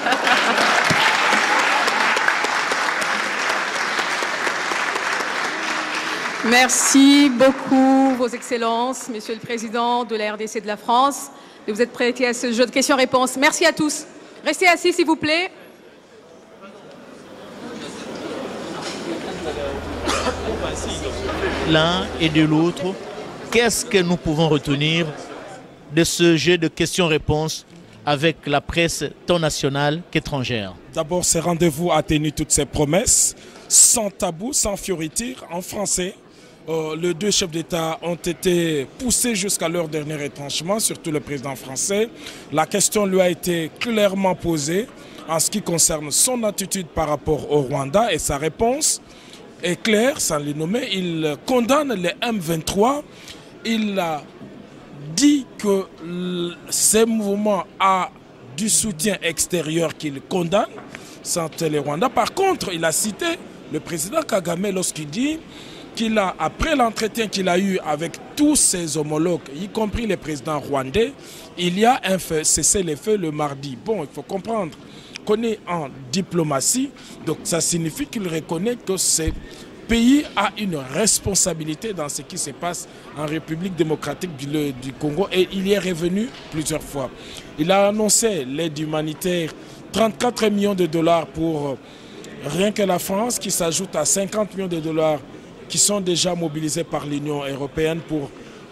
Merci beaucoup, Vos Excellences, Monsieur le Président de la RDC de la France, de vous être prêtés à ce jeu de questions-réponses. Merci à tous. Restez assis, s'il vous plaît. L'un et de l'autre, qu'est-ce que nous pouvons retenir de ce jeu de questions-réponses avec la presse tant nationale qu'étrangère? D'abord, ce rendez-vous a tenu toutes ses promesses, sans tabou, sans fioriture, en français. Les deux chefs d'État ont été poussés jusqu'à leur dernier retranchement, surtout le président français. La question lui a été clairement posée en ce qui concerne son attitude par rapport au Rwanda, et sa réponse est claire, sans les nommer. Il condamne les M23. Il a dit que ces mouvements a du soutien extérieur qu'il condamne, sans les Rwandais. Par contre, il a cité le président Kagame lorsqu'il dit qu'il a, après l'entretien qu'il a eu avec tous ses homologues, y compris les présidents rwandais, il y a un cessez-le-feu le mardi. Bon, il faut comprendre qu'on est en diplomatie, donc ça signifie qu'il reconnaît que ce pays a une responsabilité dans ce qui se passe en République démocratique du Congo, et il y est revenu plusieurs fois. Il a annoncé l'aide humanitaire, 34 millions de dollars pour rien que la France, qui s'ajoute à 50 millions de dollars qui sont déjà mobilisés par l'Union européenne pour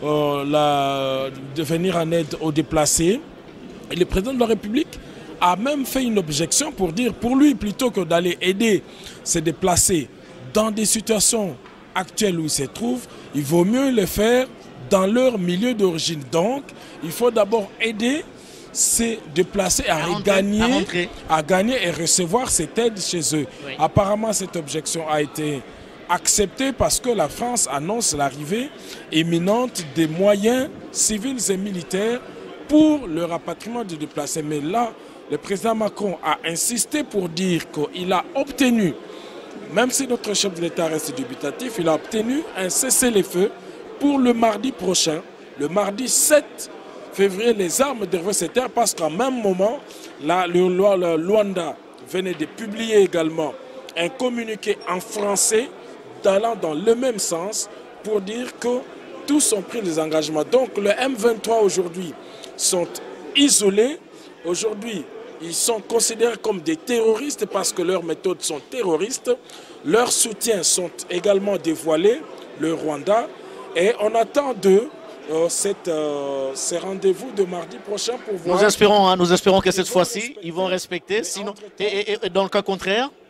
venir en aide aux déplacés. Et le président de la République a même fait une objection pour dire, pour lui, plutôt que d'aller aider ces déplacés dans des situations actuelles où ils se trouvent, il vaut mieux le faire dans leur milieu d'origine. Donc, il faut d'abord aider ces déplacés à gagner et recevoir cette aide chez eux. Oui. Apparemment, cette objection a été acceptée parce que la France annonce l'arrivée imminente des moyens civils et militaires pour le rapatriement des déplacés. Mais là, le président Macron a insisté pour dire qu'il a obtenu, même si notre chef de l'État reste dubitatif, il a obtenu un cessez-le-feu pour le mardi prochain, le mardi 7 février, les armes devraient se taire, parce qu'en même moment, le Luanda venait de publier également un communiqué en français allant dans le même sens pour dire que tous ont pris des engagements. Donc le M23 aujourd'hui sont isolés. Aujourd'hui, ils sont considérés comme des terroristes parce que leurs méthodes sont terroristes. Leurs soutiens sont également dévoilés, le Rwanda. Et on attend d'eux ces rendez-vous de mardi prochain pour voir... Nous espérons que cette fois-ci, ils vont respecter. Sinon, et dans le cas contraire?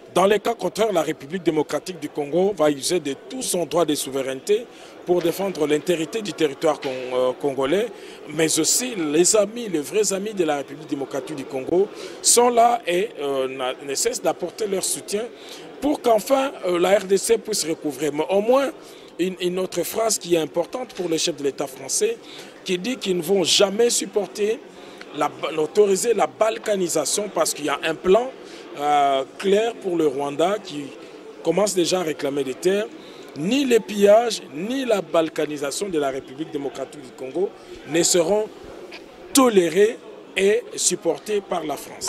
Dans les cas contraires, la République démocratique du Congo va user de tout son droit de souveraineté pour défendre l'intégrité du territoire congolais, mais aussi les amis, les vrais amis de la République démocratique du Congo sont là et ne cessent d'apporter leur soutien pour qu'enfin la RDC puisse recouvrer. Mais au moins, une autre phrase qui est importante pour le chef de l'État français, qui dit qu'ils ne vont jamais autoriser la balkanisation parce qu'il y a un plan clair pour le Rwanda qui commence déjà à réclamer des terres. Ni les pillages, ni la balkanisation de la République démocratique du Congo ne seront tolérés et supportés par la France.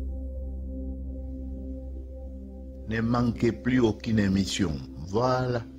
Ne manquez plus aucune émission. Voilà.